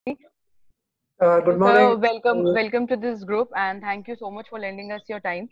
Good So morning. welcome to this group, and thank you so much for lending us your time.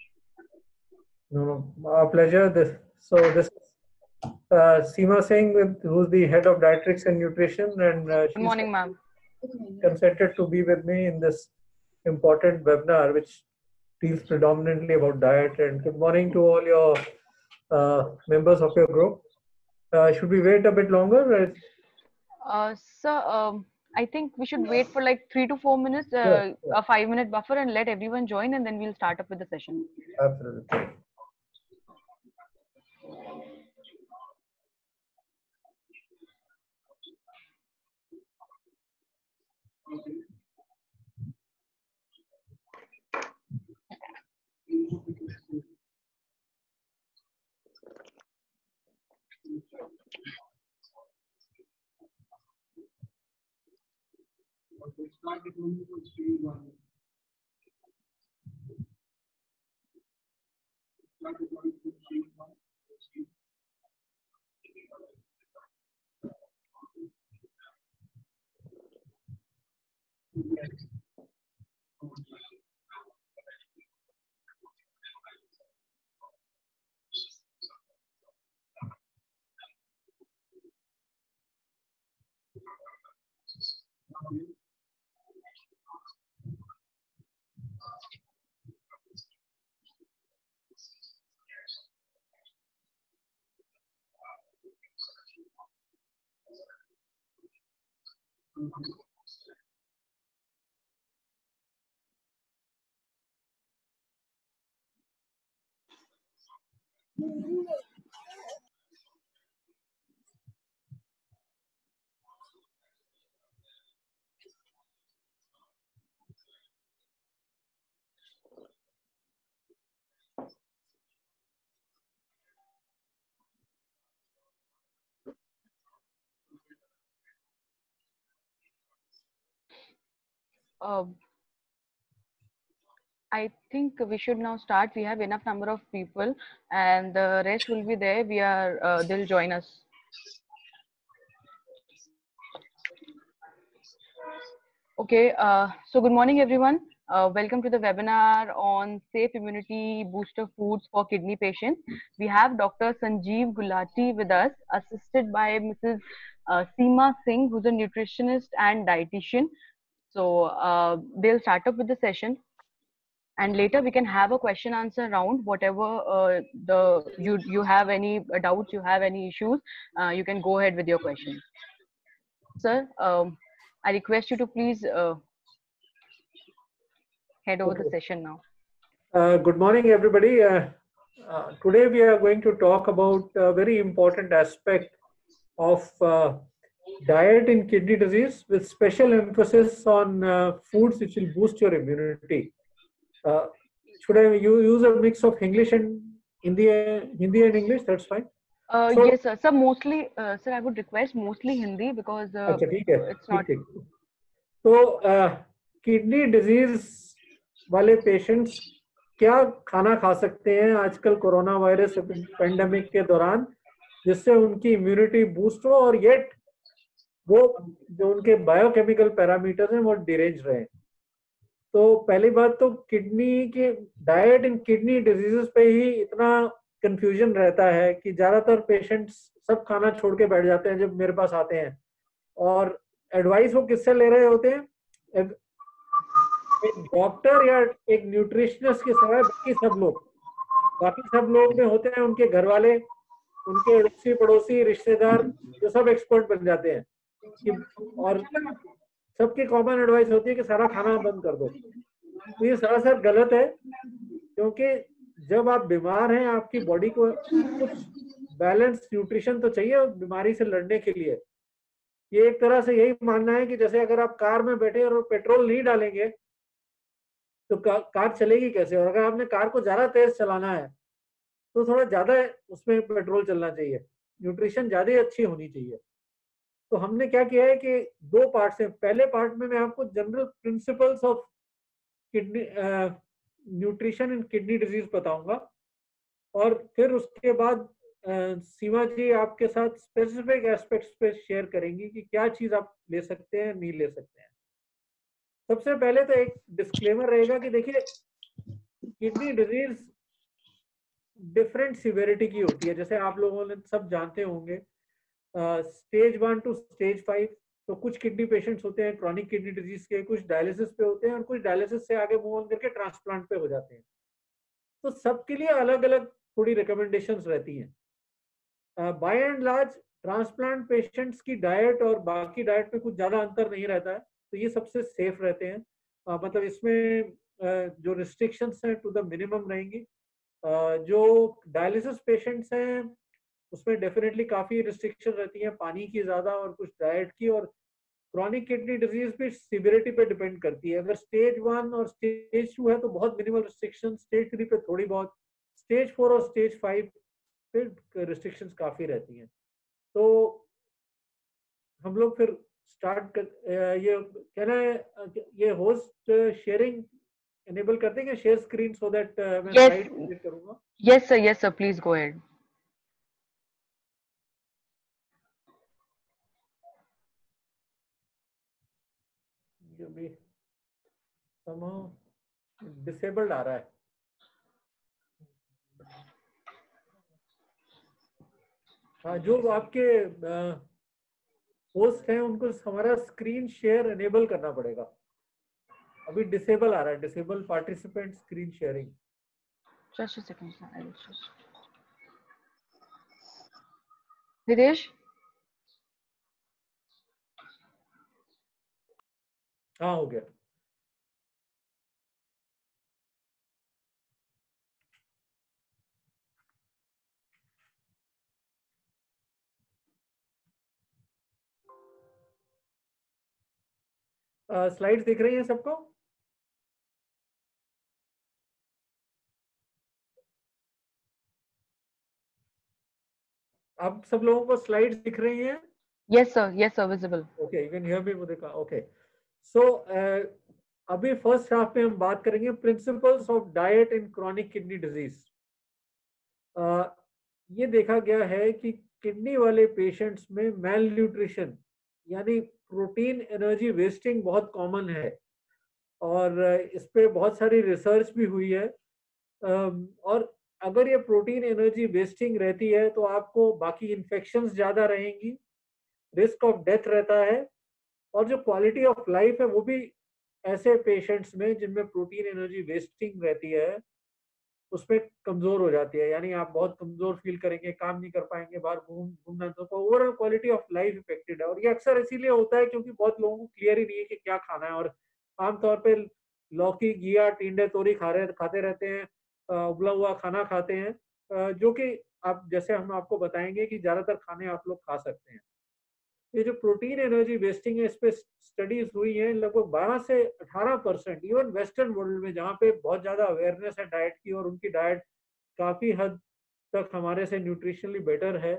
Pleasure. This is Seema Singh, who's the head of dietetics and nutrition, and Good she's morning, ma'am. consented to be with me in this important webinar, which deals predominantly about diet. And good morning to all your members of your group. Should we wait a bit longer? Sir, I think we should wait for like 3 to 4 minutes, Yeah, yeah, a 5 minute buffer, and let everyone join, and then we'll start up with the session. absolutely. Uh, I think we should now start. We have enough number of people, and the rest will be there. They'll join us. Okay, so good morning, everyone. Welcome to the webinar on safe immunity booster foods for kidney patients. We have Dr. Sanjeev Gulati with us, assisted by Mrs. Seema Singh, who's a nutritionist and dietitian. So they'll start up with the session, and later we can have a question answer round. Whatever the you have any doubts, you have any issues, you can go ahead with your questions. Sir, I request you to please head over the Okay. session now. Good morning, everybody. Today we are going to talk about a very important aspect of diet in kidney disease, with special emphasis on foods which will boost your immunity. Should I use a mix of English and Hindi and English? That's fine. So, Yes, sir. Sir, mostly, sir, I would request mostly Hindi because अच्छा ठीक है, it's not. ठीक ठीक. तो kidney disease वाले patients क्या खाना खा सकते हैं आजकल कोरोना वायरस पेंडेमिक के दौरान, जिससे उनकी इम्यूनिटी बूस्ट हो और येट वो जो उनके बायोकेमिकल पैरामीटर्स हैं वो डिरेंज रहे. तो पहली बात तो किडनी के डाइट इन किडनी डिजीजेस पे ही इतना कंफ्यूजन रहता है कि ज्यादातर पेशेंट्स सब खाना छोड़ के बैठ जाते हैं जब मेरे पास आते हैं. और एडवाइस वो किससे ले रहे होते हैं? एक डॉक्टर या एक न्यूट्रिशनिस्ट के सिवाय बाकी सब लोग में होते हैं उनके घर वाले, उनके अड़ोसी पड़ोसी रिश्तेदार, जो सब एक्सपर्ट बन जाते हैं कि, और सबकी कॉमन एडवाइस होती है कि सारा खाना बंद कर दो. तो ये सरासर गलत है, क्योंकि जब आप बीमार हैं आपकी बॉडी को कुछ बैलेंस न्यूट्रिशन तो चाहिए बीमारी से लड़ने के लिए. ये एक तरह से यही मानना है कि जैसे अगर आप कार में बैठे और पेट्रोल नहीं डालेंगे तो कार चलेगी कैसे. और अगर आपने कार को ज्यादा तेज चलाना है तो थोड़ा ज्यादा उसमें पेट्रोल चलना चाहिए, न्यूट्रिशन ज्यादा अच्छी होनी चाहिए. तो हमने क्या किया है कि दो पार्ट से, पहले पार्ट में मैं आपको general principles of kidney nutrition in kidney disease बताऊंगा, और फिर उसके बाद सीमा जी आपके साथ स्पेसिफिक एस्पेक्ट्स पे शेयर करेंगी कि क्या चीज आप ले सकते हैं, नहीं ले सकते हैं. सबसे पहले तो एक डिस्क्लेमर रहेगा कि देखिए किडनी डिजीज डिफरेंट सिवियरिटी की होती है, जैसे आप लोगों ने सब जानते होंगे स्टेज 1 टू स्टेज 5। तो कुछ किडनी पेशेंट्स होते हैं क्रॉनिक किडनी डिजीज के, कुछ डायलिसिस पे होते हैं और कुछ डायलिसिस से आगे मूव ऑन करके ट्रांसप्लांट पे हो जाते हैं। तो सबके लिए अलग अलग थोड़ी रिकमेंडेशंस रहती हैं। By and large transplant patients की डाइट और बाकी डाइट में कुछ ज्यादा अंतर नहीं रहता है, तो ये सबसे सेफ रहते हैं। मतलब इसमें जो रिस्ट्रिक्शंस हैं टू द मिनिमम रहेंगी। जो डायलिसिस पेशेंट्स हैं उसमें डेफिनेटली काफी रिस्ट्रिक्शन रहती है, पानी की ज्यादा और कुछ डाइट की। और क्रॉनिक किडनी डिजीज भी सिवियरिटी पे डिपेंड करती है। अगर स्टेज 1 और स्टेज 2 है तो बहुत मिनिमल रिस्ट्रिक्शन, स्टेज 3 पे थोड़ी बहुत, स्टेज 4 और स्टेज 5 पे रिस्ट्रिक्शंस काफी रहती हैं। तो हम लोग फिर स्टार्ट कर ये कहना है ये होस्ट शेयरिंग एनेबल कर देंगे, शेयर स्क्रीन, सो दैट मैं Yes, स्लाइड शेयर करूंगा। yes, sir. Please go ahead. ये भी डिसेबल्ड आ रहा है। हाँ, जो आपके होस्ट हैं उनको हमारा स्क्रीन शेयर एनेबल करना पड़ेगा। अभी डिसेबल आ रहा है, disable participant screen sharing. Just a second, sir. I will just. Videsh? हाँ, हो गया। स्लाइड्स दिख रही हैं सबको? अब सब लोगों को स्लाइड्स दिख रही हैं? Yes, sir. Yes, sir. Visible. Okay, you can hear me मुझे कहा। ओके, सो अभी फर्स्ट हाफ में हम बात करेंगे principles of diet in chronic kidney disease. ये देखा गया है कि किडनी वाले पेशेंट्स में मेल न्यूट्रिशन यानी प्रोटीन एनर्जी वेस्टिंग बहुत कॉमन है, और इस पे बहुत सारी रिसर्च भी हुई है। और अगर ये प्रोटीन एनर्जी वेस्टिंग रहती है तो आपको बाकी इन्फेक्शंस ज़्यादा रहेंगी, रिस्क ऑफ डेथ रहता है, और जो क्वालिटी ऑफ लाइफ है वो भी ऐसे पेशेंट्स में जिनमें प्रोटीन एनर्जी वेस्टिंग रहती है उसमें कमजोर हो जाती है। यानी आप बहुत कमजोर फील करेंगे, काम नहीं कर पाएंगे, बाहर घूमना, तो overall quality of life affected है। और ये अक्सर इसीलिए होता है क्योंकि बहुत लोगों को क्लियर ही नहीं है कि क्या खाना है, और आमतौर पे लौकी, घिया, टिंडे, तोरी खाते रहते हैं, उबला हुआ खाना खाते हैं, जो कि आप जैसे हम आपको बताएंगे कि ज्यादातर खाने आप लोग खा सकते हैं। ये जो प्रोटीन एनर्जी वेस्टिंग है, इस पे स्टडीज हुई हैं, लगभग 12 से 18%, इवन वेस्टर्न वर्ल्ड में जहाँ पे बहुत ज्यादा अवेयरनेस है डाइट की और उनकी डाइट काफी हद तक हमारे से न्यूट्रिशनली बेटर है।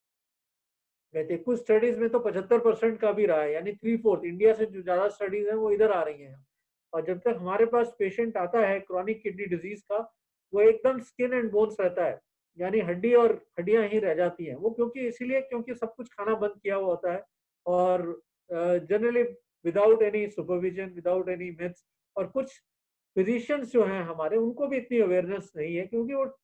कहते कुछ स्टडीज में तो 75% का भी रहा है, यानी 3/4 इंडिया से जो ज्यादा स्टडीज हैं वो इधर आ रही हैं। और जब तक हमारे पास पेशेंट आता है क्रॉनिक किडनी डिजीज का, वो एकदम स्किन एंड बोन्स रहता है, यानी हड्डी और हड्डियां ही रह जाती हैं। वो क्योंकि इसीलिए क्योंकि सब कुछ खाना बंद किया हुआ होता है, और generally without any supervision, without any maths. और कुछ फिजिशियंस जो हैं हमारे, उनको भी इतनी अवेयरनेस नहीं है क्योंकि वो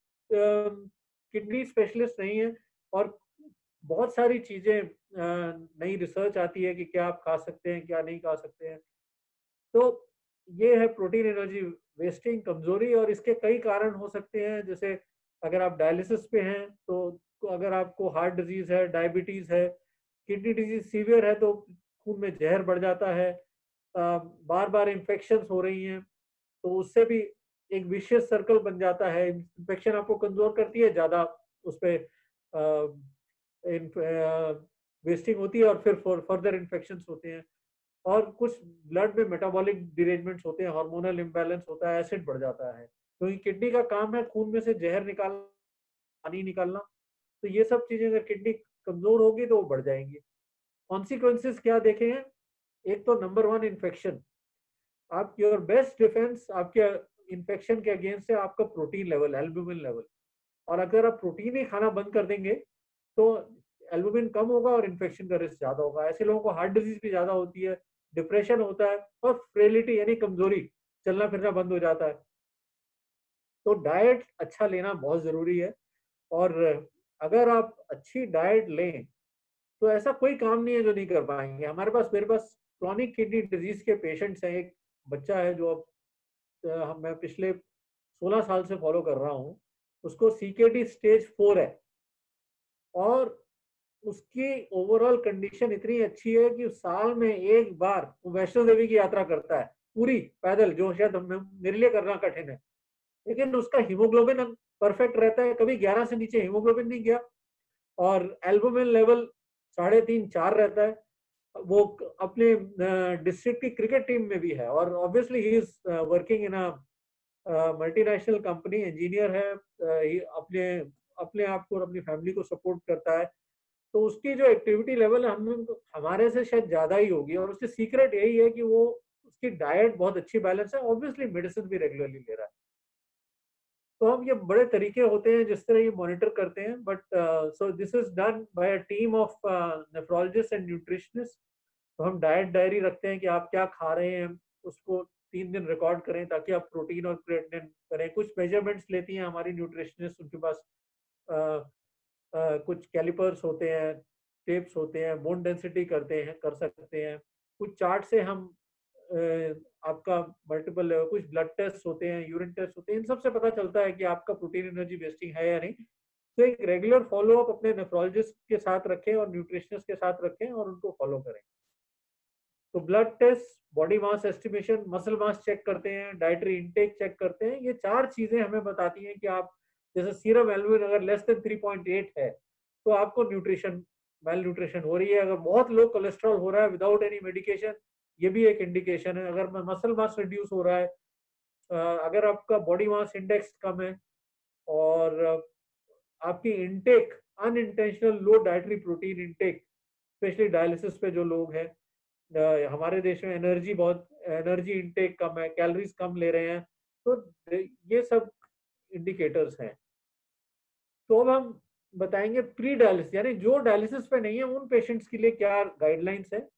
किडनी स्पेशलिस्ट नहीं है, और बहुत सारी चीजें नई रिसर्च आती है कि क्या आप खा सकते हैं, क्या नहीं खा सकते हैं। तो ये है प्रोटीन एनर्जी वेस्टिंग, कमजोरी, और इसके कई कारण हो सकते हैं। जैसे अगर आप डायलिसिस पे हैं तो अगर आपको हार्ट डिजीज है, डायबिटीज है, किडनी डिजीज सीवियर है तो खून में जहर बढ़ जाता है, बार बार इन्फेक्शन हो रही हैं, तो उससे भी एक विशियस सर्कल बन जाता है। इन्फेक्शन आपको कमजोर करती है, ज्यादा उस पर वेस्टिंग होती है, और फिर फर्दर इन्फेक्शन होते हैं। और कुछ ब्लड में मेटाबॉलिक डिरेंजमेंट्स होते हैं, हार्मोनल इम्बैलेंस होता है, एसिड बढ़ जाता है, क्योंकि किडनी का काम है खून में से जहर निकालना, पानी निकालना। तो ये सब चीजें अगर किडनी कमजोर होगी तो वो बढ़ जाएंगी। कॉन्सिक्वेंसेस क्या देखे हैं? एक तो नंबर 1 इन्फेक्शन। आप योर बेस्ट डिफेंस आपके इन्फेक्शन के अगेंस्ट है आपका प्रोटीन लेवल, एल्बुमिन लेवल। और अगर आप प्रोटीन ही खाना बंद कर देंगे तो एल्बुमिन कम होगा और इन्फेक्शन का रिस्क ज्यादा होगा। ऐसे लोगों को हार्ट डिजीज भी ज्यादा होती है, डिप्रेशन होता है और फ्रेलिटी यानी कमजोरी, चलना फिरना बंद हो जाता है। तो डाइट अच्छा लेना बहुत जरूरी है। और अगर आप अच्छी डाइट लें तो ऐसा कोई काम नहीं है जो नहीं कर पाएंगे। मेरे पास क्रॉनिक किडनी डिजीज के पेशेंट्स हैं। एक बच्चा है जो अब मैं पिछले 16 साल से फॉलो कर रहा हूँ। उसको सीकेडी स्टेज 4 है और उसकी ओवरऑल कंडीशन इतनी अच्छी है कि साल में एक बार वो वैष्णो देवी की यात्रा करता है पूरी पैदल, जो शायद मेरे लिए करना कठिन है। लेकिन उसका हीमोग्लोबिन परफेक्ट रहता है, कभी 11 से नीचे हीमोग्लोबिन नहीं गया और एल्बुमिन लेवल 3.5-4 रहता है। वो अपने डिस्ट्रिक्ट की क्रिकेट टीम में भी है और obviously he is working in a multinational company, engineer है। ये अपने अपने आप को और अपनी फैमिली को सपोर्ट करता है। तो उसकी जो एक्टिविटी लेवल है हम हमारे से शायद ज्यादा ही होगी और उसकी सीक्रेट यही है कि वो उसकी डाइट बहुत अच्छी बैलेंस है, ऑब्वियसली मेडिसिन भी रेगुलरली ले रहा है। तो हम ये बड़े तरीके होते हैं जिस तरह ये मॉनिटर करते हैं, but so this is done by a team of nephrologist and nutritionist. तो हम डाइट डायरी रखते हैं कि आप क्या खा रहे हैं, उसको 3 दिन रिकॉर्ड करें ताकि आप प्रोटीन और क्रिएटिनिन करें। कुछ मेजरमेंट्स लेती हैं हमारी न्यूट्रिशनिस्ट, उनके पास कुछ कैलिपर्स होते हैं, टेप्स होते हैं, बोन डेंसिटी कर सकते हैं। कुछ चार्ट से हम आपका मल्टीपल कुछ ब्लड टेस्ट होते हैं, यूरिन टेस्ट होते हैं, इन सब से पता चलता है कि आपका प्रोटीन एनर्जी वेस्टिंग है या नहीं। तो एक रेगुलर फॉलो अप अपने नेफ्रोलॉजिस्ट के साथ रखें और न्यूट्रिशनिस्ट के साथ रखें और उनको फॉलो करें। तो blood test, body mass estimation, muscle mass check करते हैं, डाइटरी इनटेक चेक करते हैं। ये 4 चीजें हमें बताती हैं कि आप, जैसे सीरम एल्बुमिन अगर लेस देन 3.8 है तो आपको न्यूट्रिशन मेल न्यूट्रिशन हो रही है। अगर बहुत लो कोलेस्ट्रॉल हो रहा है विदाउट एनी मेडिकेशन, ये भी एक इंडिकेशन है। अगर मसल मास रिड्यूस हो रहा है, अगर आपका बॉडी मास इंडेक्स कम है और आपकी intake unintentional low dietary protein intake, especially dialysis पे जो लोग हैं, हमारे देश में एनर्जी इनटेक कम है, कैलोरीज कम ले रहे हैं, तो ये सब इंडिकेटर्स हैं। तो अब हम बताएंगे प्री डायलिसिस यानी जो डायलिसिस पे नहीं है उन पेशेंट्स के लिए क्या गाइडलाइंस है।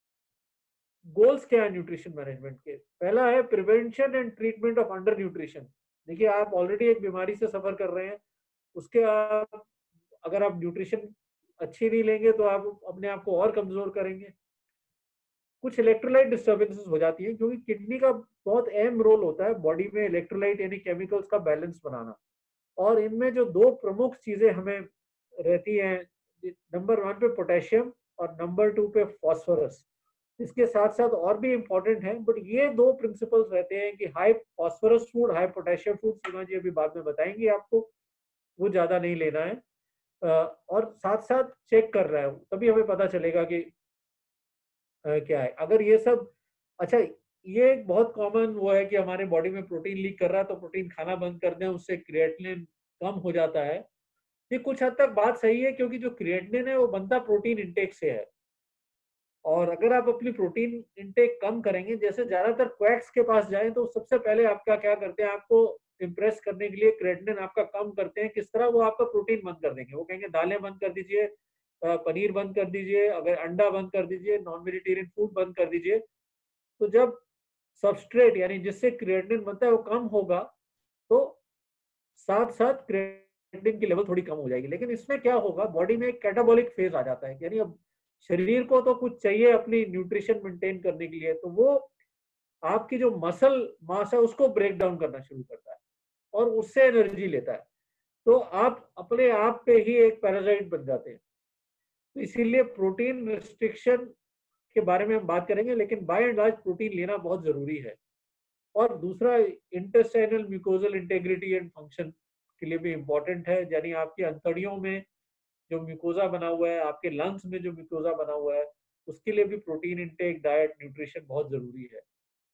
गोल्स क्या है न्यूट्रिशन मैनेजमेंट के? पहला है prevention and treatment of under nutrition. देखिए आप ऑलरेडी एक बीमारी से सफर कर रहे हैं, उसके आप अगर आप न्यूट्रिशन अच्छी नहीं लेंगे तो आप अपने आप को और कमजोर करेंगे। कुछ इलेक्ट्रोलाइट डिस्टर्बेंसेस हो जाती है क्योंकि किडनी का बहुत अहम रोल होता है बॉडी में इलेक्ट्रोलाइट यानी केमिकल्स का बैलेंस बनाना। और इनमें जो 2 प्रमुख चीजें हमें रहती हैं, नंबर 1 पे पोटेशियम और नंबर 2 पे फॉस्फोरस। इसके साथ साथ और भी इंपॉर्टेंट है, बट ये 2 प्रिंसिपल्स रहते हैं कि high phosphorus food, high potassium food, Seema ji अभी बाद में बताएंगे आपको, वो ज्यादा नहीं लेना है। और साथ साथ चेक कर रहा है तभी हमें पता चलेगा कि क्या है। अगर ये सब अच्छा, ये एक बहुत कॉमन वो है कि हमारे बॉडी में प्रोटीन लीक कर रहा है तो प्रोटीन खाना बंद कर दें, उससे क्रिएटिनिन कम हो जाता है। ये कुछ हद तक बात सही है क्योंकि जो क्रिएटिनिन है वो बनता प्रोटीन इंटेक से है। और अगर आप अपनी प्रोटीन इंटेक कम करेंगे, जैसे ज्यादातर क्वैक्स के पास जाएं तो सबसे पहले आपका क्या करते हैं, आपको इम्प्रेस करने के लिए क्रिएटिनिन आपका कम करते हैं। किस तरह? वो आपका प्रोटीन बंद कर देंगे। वो कहेंगे दालें बंद कर दीजिए, पनीर बंद कर दीजिए, अगर अंडा बंद कर दीजिए, नॉन वेजिटेरियन फूड बंद कर दीजिए। तो जब सबस्ट्रेट यानी जिससे क्रिएटिनिन बनता है वो कम होगा तो साथ साथ क्रिएटिनिन की लेवल थोड़ी कम हो जाएगी। लेकिन इसमें क्या होगा, बॉडी में एक कैटाबॉलिक फेज आ जाता है, यानी अब शरीर को तो कुछ चाहिए अपनी न्यूट्रिशन मेंटेन करने के लिए, तो वो आपकी जो मसल मास है उसको ब्रेक डाउन करना शुरू करता है और उससे एनर्जी लेता है। तो आप अपने आप पे ही एक पैरासाइट बन जाते हैं। तो इसीलिए प्रोटीन रिस्ट्रिक्शन के बारे में हम बात करेंगे, लेकिन बाय एंड लार्ज प्रोटीन लेना बहुत जरूरी है। और दूसरा intestinal mucosal integrity and function के लिए भी इम्पोर्टेंट है, यानी आपकी अंतड़ियों में जो म्यूकोजा बना हुआ है, आपके लंग्स में जो म्यूकोजा बना हुआ है, उसके लिए भी प्रोटीन इंटेक, डाइट, न्यूट्रिशन बहुत जरूरी है।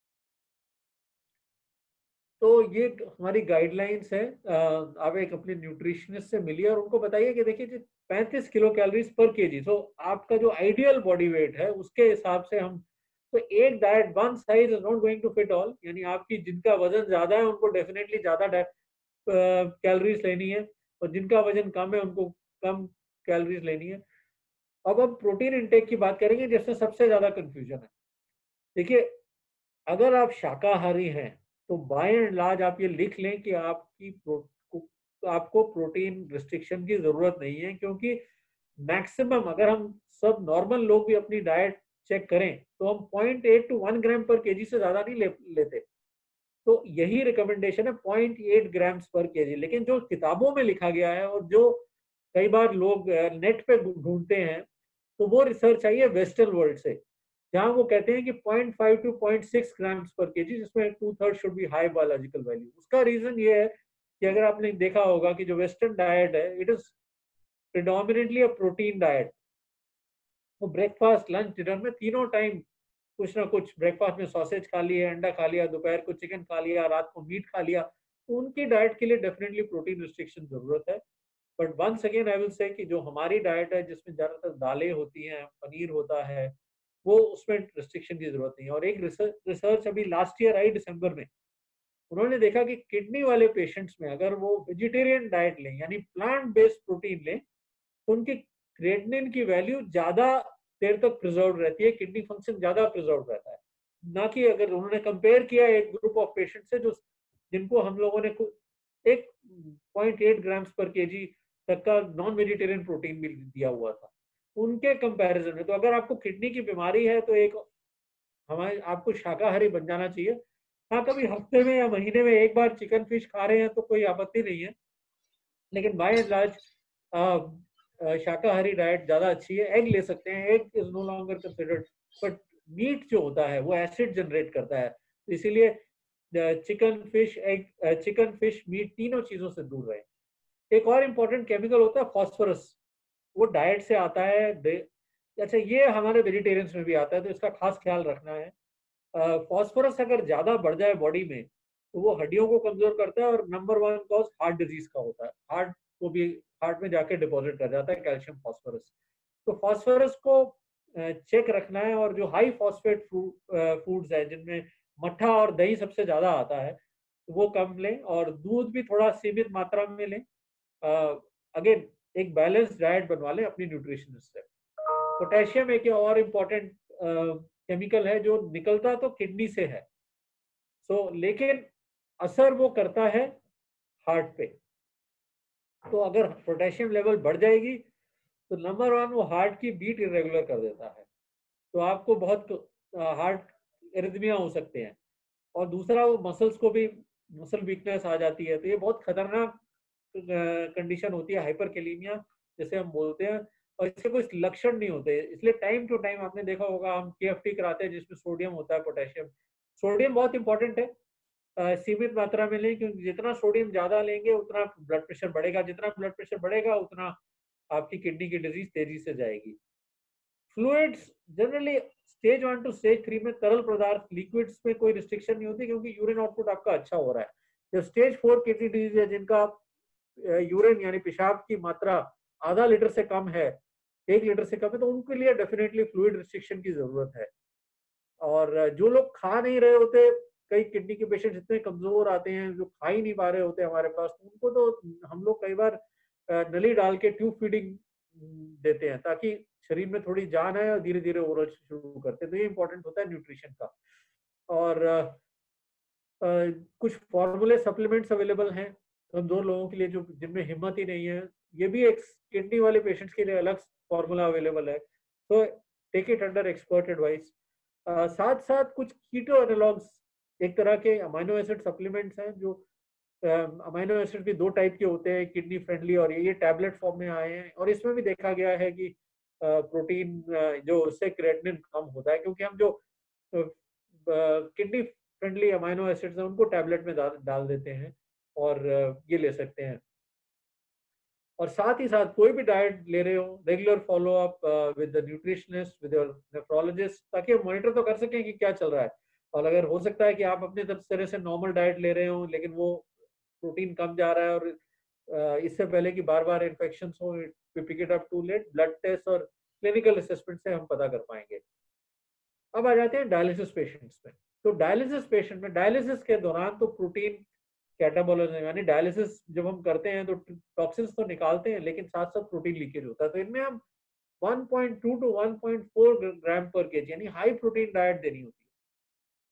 तो ये हमारी गाइडलाइंस है। आप एक अपने न्यूट्रिशनिस्ट से मिलिए और उनको बताइए कि देखिए जी 35 किलो कैलोरीज पर केजी, तो आपका जो आइडियल बॉडी वेट है उसके हिसाब से हम, तो एक diet one size is not going to fit all, यानी आपकी जिनका वजन ज्यादा है उनको डेफिनेटली ज्यादा कैलोरीज लेनी है और जिनका वजन कम है उनको कम कैलोरीज लेनी है। अब हम प्रोटीन इंटेक की बात करेंगे जिसमें सबसे ज्यादा कंफ्यूजन है। देखिए, अगर आप शाकाहारी हैं तो बाय एंड लार्ज आप ये लिख लें कि आपको प्रोटीन रिस्ट्रिक्शन की जरूरत नहीं है, क्योंकि मैक्सिमम अगर हम सब नॉर्मल लोग भी अपनी डाइट चेक करें तो हम 0.8 टू 1 ग्राम पर केजी से ज्यादा नहीं लेते। तो यही रिकमेंडेशन है, 0.8 ग्राम्स पर केजी। लेकिन जो किताबों में लिखा गया है और जो कई बार लोग नेट पे ढूंढते हैं, तो वो रिसर्च आई है वेस्टर्न वर्ल्ड से, जहां वो कहते हैं कि 0.5 टू 0.6 ग्राम्स पर केजी, जिसमें 2/3 should be high biological value. उसका रीजन ये है कि अगर आपने देखा होगा कि जो वेस्टर्न डाइट है, it is predominantly a protein diet. वो ब्रेकफास्ट लंच डिनर में तीनों टाइम कुछ ना कुछ, ब्रेकफास्ट में सॉसेज खा लिया, अंडा खा लिया, दोपहर को चिकन खा लिया, रात को मीट खा लिया। तो उनकी डाइट के लिए डेफिनेटली प्रोटीन रिस्ट्रिक्शन जरूरत है। But once again I will say कि जो हमारी डाइट है जिसमें ज्यादातर दालें होती हैं, पनीर होता है, वो उसमें रिस्ट्रिक्शन की जरूरत नहीं है। और एक रिसर्च अभी लास्ट ईयर आई दिसंबर में, उन्होंने देखा कि किडनी वाले पेशेंट्स में अगर वो वेजिटेरियन डाइट लें यानी प्लांट बेस्ड प्रोटीन लें, तो उनकी क्रेटिनिन की वैल्यू ज्यादा देर तक प्रिजर्व रहती है, किडनी फंक्शन ज्यादा प्रिजर्व रहता है। ना कि अगर उन्होंने कंपेयर किया एक ग्रुप ऑफ पेशेंट से जो जिनको हम लोगों ने 1.8 ग्राम्स पर केजी तक का नॉन वेजिटेरियन प्रोटीन भी दिया हुआ था, उनके कंपैरिजन में। तो अगर आपको किडनी की बीमारी है तो एक हमारे आपको शाकाहारी बन जाना चाहिए। हाँ, कभी हफ्ते में या महीने में एक बार चिकन फिश खा रहे हैं तो कोई आपत्ति नहीं है, लेकिन बाय एंड लार्ज शाकाहारी डाइट ज्यादा अच्छी है। एग ले सकते हैं, egg is no longer considered, but meat जो होता है वो एसिड जनरेट करता है, तो इसीलिए चिकन फिश मीट तीनों चीजों से दूर रहे। एक और इम्पोर्टेंट केमिकल होता है फॉस्फोरस, वो डाइट से आता है। अच्छा, ये हमारे वेजिटेरियंस में भी आता है, तो इसका खास ख्याल रखना है। फॉस्फोरस अगर ज्यादा बढ़ जाए बॉडी में तो वो हड्डियों को कमजोर करता है, और नंबर 1 कॉज हार्ट डिजीज का होता है। को भी हार्ट में जाके डिपॉजिट कर जाता है कैल्शियम फॉस्फोरस। तो फॉस्फोरस को चेक रखना है, और जो हाई फॉस्फेट फूड्स है जिनमें मट्ठा और दही सबसे ज्यादा आता है, वो कम लें, और दूध भी थोड़ा सीमित मात्रा में लें। अगेन, एक बैलेंस डाइट बनवा लें अपनी न्यूट्रिशनिस्ट से। पोटेशियम एक और इम्पोर्टेंट केमिकल है जो निकलता तो किडनी से है, लेकिन असर वो करता है हार्ट पे। तो अगर पोटेशियम लेवल बढ़ जाएगी तो नंबर 1 वो हार्ट की बीट इरेगुलर कर देता है, तो आपको बहुत हार्ट एरिथमिया हो सकते हैं। और दूसरा, वो मसल्स को भी मसल वीकनेस आ जाती है, तो ये बहुत खतरनाक कंडीशन होती है, हाइपरकैलेमिया जैसे हम बोलते हैं। और इसके कोई लक्षण नहीं होते, इसलिए टाइम टू टाइम आपने देखा होगा हम केएफटी कराते हैं जिसमें सोडियम होता है, पोटेशियम। सोडियम बहुत इंपॉर्टेंट है, सीमित मात्रा में लें, क्योंकि जितना सोडियम ज्यादा लेंगे उतना ब्लड प्रेशर बढ़ेगा, जितना ब्लड प्रेशर बढ़ेगा उतना आपकी किडनी की डिजीज तेजी से जाएगी। Fluids generally stage 1 to stage 3 में तरल पदार्थ लिक्विड्स में कोई रिस्ट्रिक्शन नहीं होती, क्योंकि यूरिन आउटपुट आपका अच्छा हो रहा है। जो स्टेज 4 किडनी डिजीज है, जिनका यूरिन यानी पेशाब की मात्रा आधा लीटर से कम है, 1 लीटर से कम है, तो उनके लिए डेफिनेटली फ्लूइड रिस्ट्रिक्शन की जरूरत है। और जो लोग खा नहीं रहे होते, कई किडनी के पेशेंट इतने कमजोर आते हैं जो खा ही नहीं पा रहे होते हमारे पास, तो उनको तो हम लोग कई बार नली डाल के ट्यूब फीडिंग देते हैं, ताकि शरीर में थोड़ी जान आए और धीरे धीरे ओरल शुरू करते हैं। तो ये इंपॉर्टेंट होता है न्यूट्रिशन का। और कुछ फॉर्मूले सप्लीमेंट्स अवेलेबल हैं कमजोर लोगों के लिए, जो जिनमें हिम्मत ही नहीं है, ये भी एक किडनी वाले पेशेंट्स के लिए अलग फॉर्मूला अवेलेबल है, तो take it under expert advice. साथ साथ कुछ कीटो एनालॉग्स, एक तरह के अमाइनो एसिड सप्लीमेंट्स हैं, जो अमाइनो एसिड भी 2 टाइप के होते हैं, किडनी फ्रेंडली, और ये टैबलेट फॉर्म में आए हैं। और इसमें भी देखा गया है कि प्रोटीन जो उससे क्रेटिनिन कम होता है, क्योंकि हम जो किडनी फ्रेंडली अमाइनो एसिड्स हैं उनको टैबलेट में डाल देते हैं, और ये ले सकते हैं। और साथ ही साथ कोई भी डाइट ले रहे हो, regular follow up with the nutritionist, with your nephrologist, ताकि हम मॉनिटर तो कर सकें कि क्या चल रहा है। और अगर हो सकता है कि आप अपने तरह से नॉर्मल डाइट ले रहे हो, लेकिन वो प्रोटीन कम जा रहा है, और इससे पहले कि बार बार इन्फेक्शन हो, pick it up too late, blood test और क्लिनिकल असेसमेंट से हम पता कर पाएंगे। अब आ जाते हैं डायलिसिस पेशेंट्स में। तो डायलिसिस पेशेंट में डायलिसिस के दौरान तो प्रोटीन कैटाबोलिज्म यानी डायलिसिस जब हम करते हैं तो टॉक्सिन्स तो निकालते हैं, लेकिन साथ साथ प्रोटीन लीकेज होता है। तो इनमें हम 1.2 टू 1.4 ग्राम पर केजी यानी हाई प्रोटीन डाइट देनी होती है।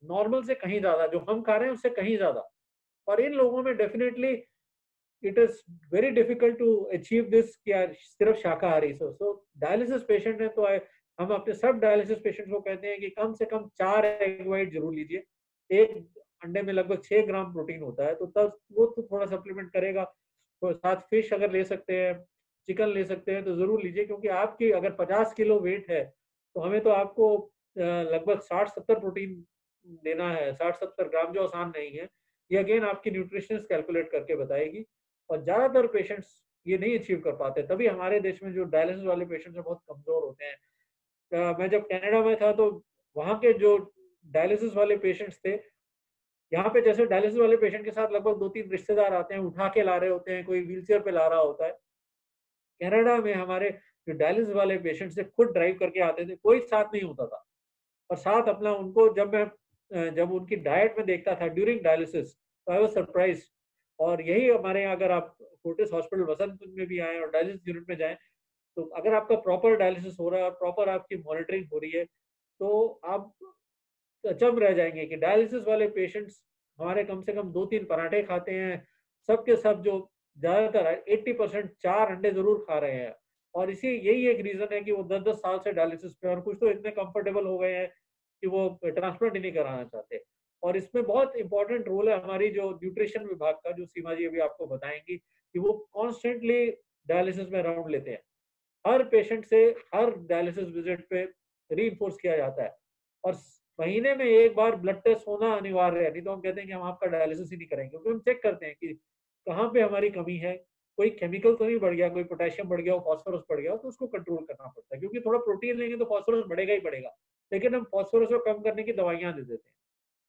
नॉर्मल से कहीं ज्यादा, जो हम खा रहे हैं उससे कहीं ज्यादा। और इन लोगों में definitely it is very difficult to achieve this कि यार सिर्फ शाकाहारी। सो डायलिसिस पेशेंट है तो हम अपने सब डायलिसिस पेशेंट को कहते हैं कि कम से कम 4 एग वाइट जरूर लीजिए। एक अंडे में लगभग 6 ग्राम प्रोटीन होता है, तो तब वो तो थोड़ा सप्लीमेंट करेगा। तो साथ फिश अगर ले सकते हैं, चिकन ले सकते हैं तो जरूर लीजिए, क्योंकि आपकी अगर 50 किलो वेट है तो हमें तो आपको लगभग 60-70 प्रोटीन देना है, 60-70 ग्राम, जो आसान नहीं है। ये अगेन आपकी न्यूट्रिशनिस्ट कैलकुलेट करके बताएगी। और ज्यादातर पेशेंट्स ये नहीं अचीव कर पाते, तभी हमारे देश में जो डायलिसिस वाले पेशेंट्स हैं बहुत कमजोर होते हैं। मैं जब कनाडा में था तो वहाँ के जो डायलिसिस वाले पेशेंट्स थे, यहाँ पे जैसे डायलिसिस वाले पेशेंट के साथ लगभग 2-3 रिश्तेदार आते हैं, उठा के ला रहे होते हैं, कोई व्हीलचेयर पे ला रहा होता है। कनाडा में हमारे जो डायलिसिस वाले पेशेंट्स थे खुद ड्राइव करके आते थे, कोई साथ नहीं होता था। और साथ अपना उनको जब उनकी डाइट में देखता था ड्यूरिंग डायलिसिस, तो आई वाज सरप्राइज्ड। और यही हमारे यहाँ, अगर आप फोर्टिस हॉस्पिटल वसंत कुंज में भी आए और डायलिसिस यूनिट में जाएं, तो अगर आपका प्रॉपर डायलिसिस हो रहा है और प्रॉपर आपकी मॉनिटरिंग हो रही है, तो आप अचंभ रह जाएंगे कि डायलिसिस वाले पेशेंट्स हमारे कम से कम 2-3 पराठे खाते हैं। सब के सब जो ज्यादातर 80% 4 अंडे जरूर खा रहे हैं। और इसी यही एक रीजन है कि वो 10-10 साल से डायलिसिस पे, और कुछ तो इतने कंफर्टेबल हो गए हैं कि वो ट्रांसप्लांट ही नहीं कराना चाहते। और इसमें बहुत इंपॉर्टेंट रोल है हमारी जो न्यूट्रिशन विभाग का, जो सीमा जी अभी आपको बताएंगी, कि वो कॉन्स्टेंटली डायलिसिस में राउंड लेते हैं। हर पेशेंट से हर डायलिसिस विजिट पे री किया जाता है। और महीने में एक बार ब्लड टेस्ट होना अनिवार्य है, नहीं तो हम कहते हैं कि हम आपका डायलिसिस ही नहीं करेंगे, क्योंकि हम चेक करते हैं कि कहाँ पे हमारी कमी है, कोई केमिकल तो नहीं बढ़ गया, कोई पोटेशियम बढ़ गया हो, फास्फोरस बढ़ गया हो, तो उसको कंट्रोल करना पड़ता है। क्योंकि थोड़ा प्रोटीन लेंगे तो फास्फोरस बढ़ेगा ही बढ़ेगा, लेकिन हम फास्फोरस को कम करने की दवाइयां दे देते हैं।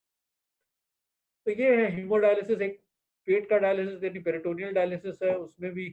तो ये है हीमोडायलिसिस। एक पेट का डायलिसिस यानी पेरिटोनियल डायलिसिस है, उसमें भी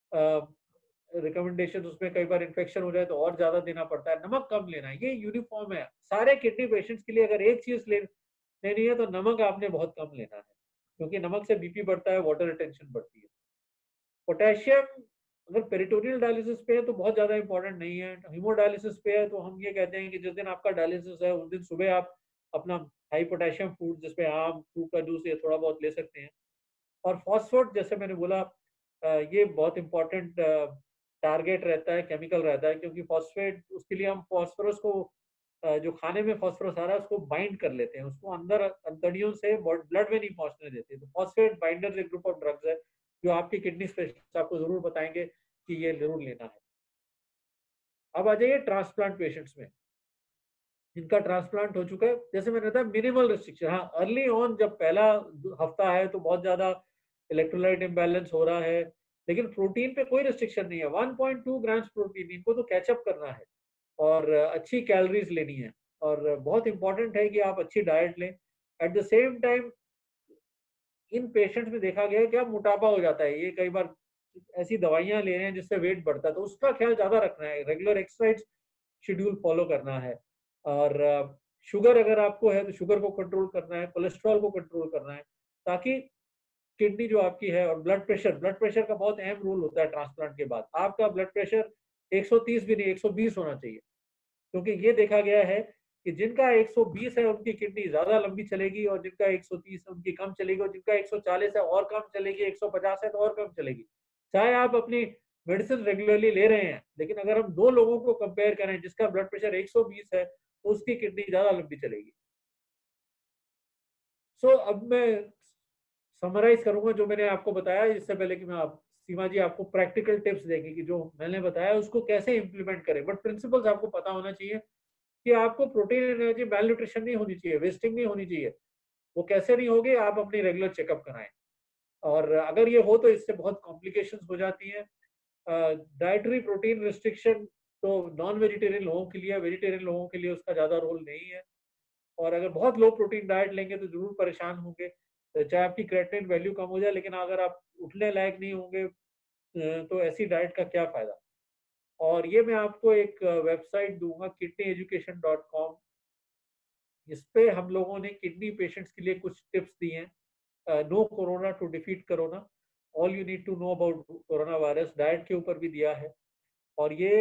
रिकमेंडेशन, उसमें कई बार इन्फेक्शन हो जाए तो और ज्यादा देना पड़ता है। नमक कम लेना है, ये यूनिफॉर्म है सारे किडनी पेशेंट्स के लिए। अगर एक चीज लेनी है तो नमक आपने बहुत कम लेना है, क्योंकि नमक से बीपी बढ़ता है, वाटर रिटेंशन बढ़ती है। पोटेशियम अगर पेरिटोनियल डायलिसिस पे है तो बहुत ज्यादा इंपॉर्टेंट नहीं है। हीमोडायलिसिस पे है तो हम ये कहते हैं कि जिस दिन आपका डायलिसिस है उस दिन सुबह आप अपना हाई पोटेशियम फूड, जिसमें आम, फ्रूट का जूस, ये थोड़ा बहुत ले सकते हैं। और फॉस्फोट, जैसे मैंने बोला, ये बहुत इंपॉर्टेंट टारगेट रहता है, केमिकल रहता है, क्योंकि फॉस्फेट, उसके लिए हम फॉस्फोरस को जो खाने में फॉस्फोरस आ रहा है उसको बाइंड कर लेते हैं, उसको अंदर अंतड़ियों से ब्लड में नहीं पहुंचने देते। तो फॉस्फेट बाइंडर्स एक ग्रुप ऑफ ड्रग्स है जो आपकी किडनी स्पेशलिस्ट आपको जरूर बताएंगे कि ये जरूर लेना है। अब आ जाइए ट्रांसप्लांट पेशेंट्स में, जिनका ट्रांसप्लांट हो चुका है। जैसे मैंने बताया मिनिमल रिस्ट्रिक्शन, हाँ अर्ली ऑन जब पहला हफ्ता है तो बहुत ज्यादा इलेक्ट्रोलाइट इम्बैलेंस हो रहा है, लेकिन प्रोटीन पे कोई रिस्ट्रिक्शन नहीं है। 1.2 ग्राम्स प्रोटीन, इनको तो कैचअप करना है और अच्छी कैलोरीज लेनी है। और बहुत इंपॉर्टेंट है कि आप अच्छी डाइट लें। एट द सेम टाइम इन पेशेंट्स में देखा गया है कि अब मोटापा हो जाता है, ये कई बार ऐसी दवाइयां ले रहे हैं जिससे वेट बढ़ता है, तो उसका ख्याल ज्यादा रखना है। रेगुलर एक्सरसाइज शेड्यूल फॉलो करना है। और शुगर अगर आपको है तो शुगर को कंट्रोल करना है, कोलेस्ट्रॉल को कंट्रोल करना है, ताकि किडनी जो आपकी है। और ब्लड प्रेशर का बहुत अहम रोल होता है ट्रांसप्लांट के बाद। आपका ब्लड प्रेशर 130 भी नहीं, 120 होना चाहिए, क्योंकि ये देखा गया है कि जिनका 120 है उनकी किडनी ज्यादा लंबी चलेगी, और जिनका 130 है उनकी कम चलेगी, और जिनका 140 है और कम चलेगी, 150 है तो और कम चलेगी। चाहे आप अपनी मेडिसिन रेगुलरली ले रहे हैं, लेकिन अगर हम दो लोगों को कंपेयर करें, जिसका ब्लड प्रेशर 120 है तो उसकी किडनी ज्यादा लंबी चलेगी। अब मैं समराइज करूंगा जो मैंने आपको बताया, इससे पहले कि मैं आप सीमा जी आपको प्रैक्टिकल टिप्स देंगे कि जो मैंने बताया उसको कैसे इंप्लीमेंट करें। बट प्रिंसिपल्स आपको पता होना चाहिए कि आपको प्रोटीन एनर्जी मैल न्यूट्रिशन नहीं होनी चाहिए, वेस्टिंग नहीं होनी चाहिए। वो कैसे नहीं होगी, आप अपनी रेगुलर चेकअप कराएं। और अगर ये हो तो इससे बहुत कॉम्प्लिकेशंस हो जाती हैं। डाइटरी प्रोटीन रिस्ट्रिक्शन तो नॉन वेजिटेरियन लोगों के लिए, वेजिटेरियन लोगों के लिए उसका ज्यादा रोल नहीं है। और अगर बहुत लो प्रोटीन डाइट लेंगे तो जरूर परेशान होंगे, चाहे आपकी क्रेटिनिन वैल्यू कम हो जाए, लेकिन अगर आप उठने लायक नहीं होंगे तो ऐसी डाइट का क्या फायदा। और ये मैं आपको एक वेबसाइट दूंगा, kidneyeducation.com। इस पे हम लोगों ने किडनी पेशेंट्स के लिए कुछ टिप्स दी हैं। Know corona to defeat corona, all you need to know about corona virus, diet के ऊपर भी दिया है। और ये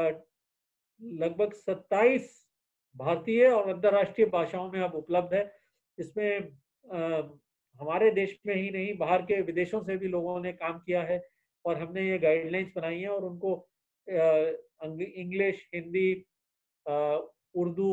लगभग 27 भारतीय और अंतर्राष्ट्रीय भाषाओं में अब उपलब्ध है। इसमें हमारे देश में ही नहीं, बाहर के विदेशों से भी लोगों ने काम किया है और हमने ये गाइडलाइंस बनाई हैं और उनको English, Hindi, Urdu,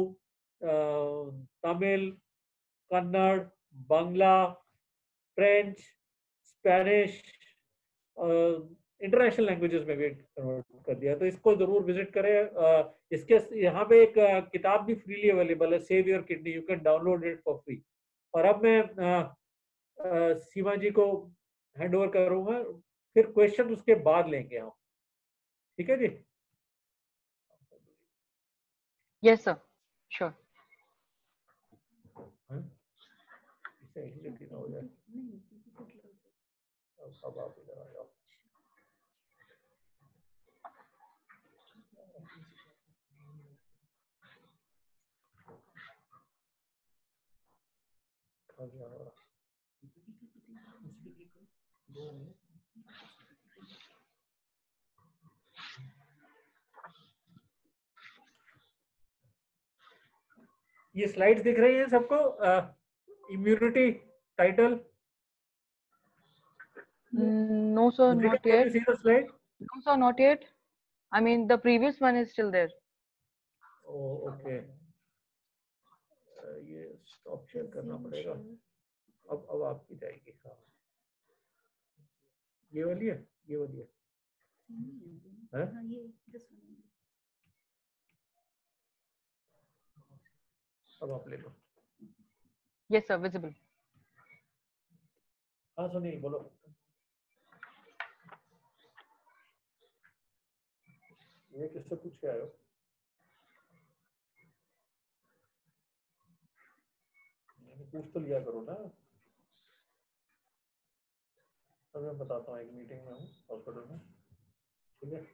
Tamil, Kannada, Bangla, French, Spanish, international languages में भी कन्वर्ट कर दिया। तो इसको जरूर विजिट करें। इसके यहाँ पे एक किताब भी फ्रीली अवेलेबल है, save your kidney, you can download it for free. और अब मैं सीमा जी को हैंड ओवर करूंगा, फिर क्वेश्चन उसके बाद लेंगे हम। ठीक है जी? Yes sir, sure. इसे हो जाए। अब आप इधर आ जाओ। ये स्लाइड्स दिख रही हैं सबको? Immunity title? No sir, Rika, not can yet. you see the slide? No sir, not yet. I mean the previous one is still there. Oh, okay. ये स्टॉप शेयर करना पड़ेगा। अब आपकी जाएगी। हाँ, ये वाली है, ये वाली है। अब आप ले लो। Yes sir, visible. हाँ सुनिए, बोलो। ये किससे पूछ के आए हो? पूछ तो लिया करो ना। अब मैं बताता हूँ, एक मीटिंग में हूँ हॉस्पिटल में। ठीक है?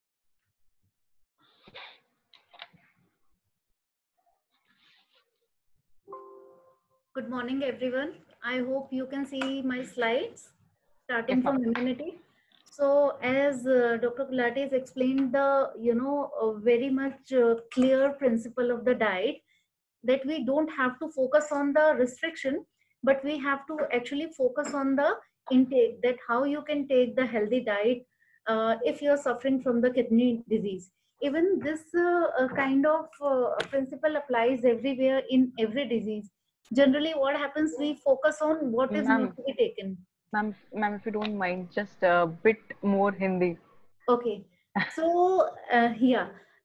Good morning, everyone. I hope you can see my slides, starting from immunity. So, as Dr. Gulati has explained the, very much clear principle of the diet, that we don't have to focus on the restriction, but we have to actually focus on the intake, that how you can take the healthy diet if you're suffering from the kidney disease. Even this kind of principle applies everywhere in every disease. Generally, what happens, we focus on what is not to be taken. Ma'am, if you don't mind, just a bit more Hindi. Okay. So, yeah.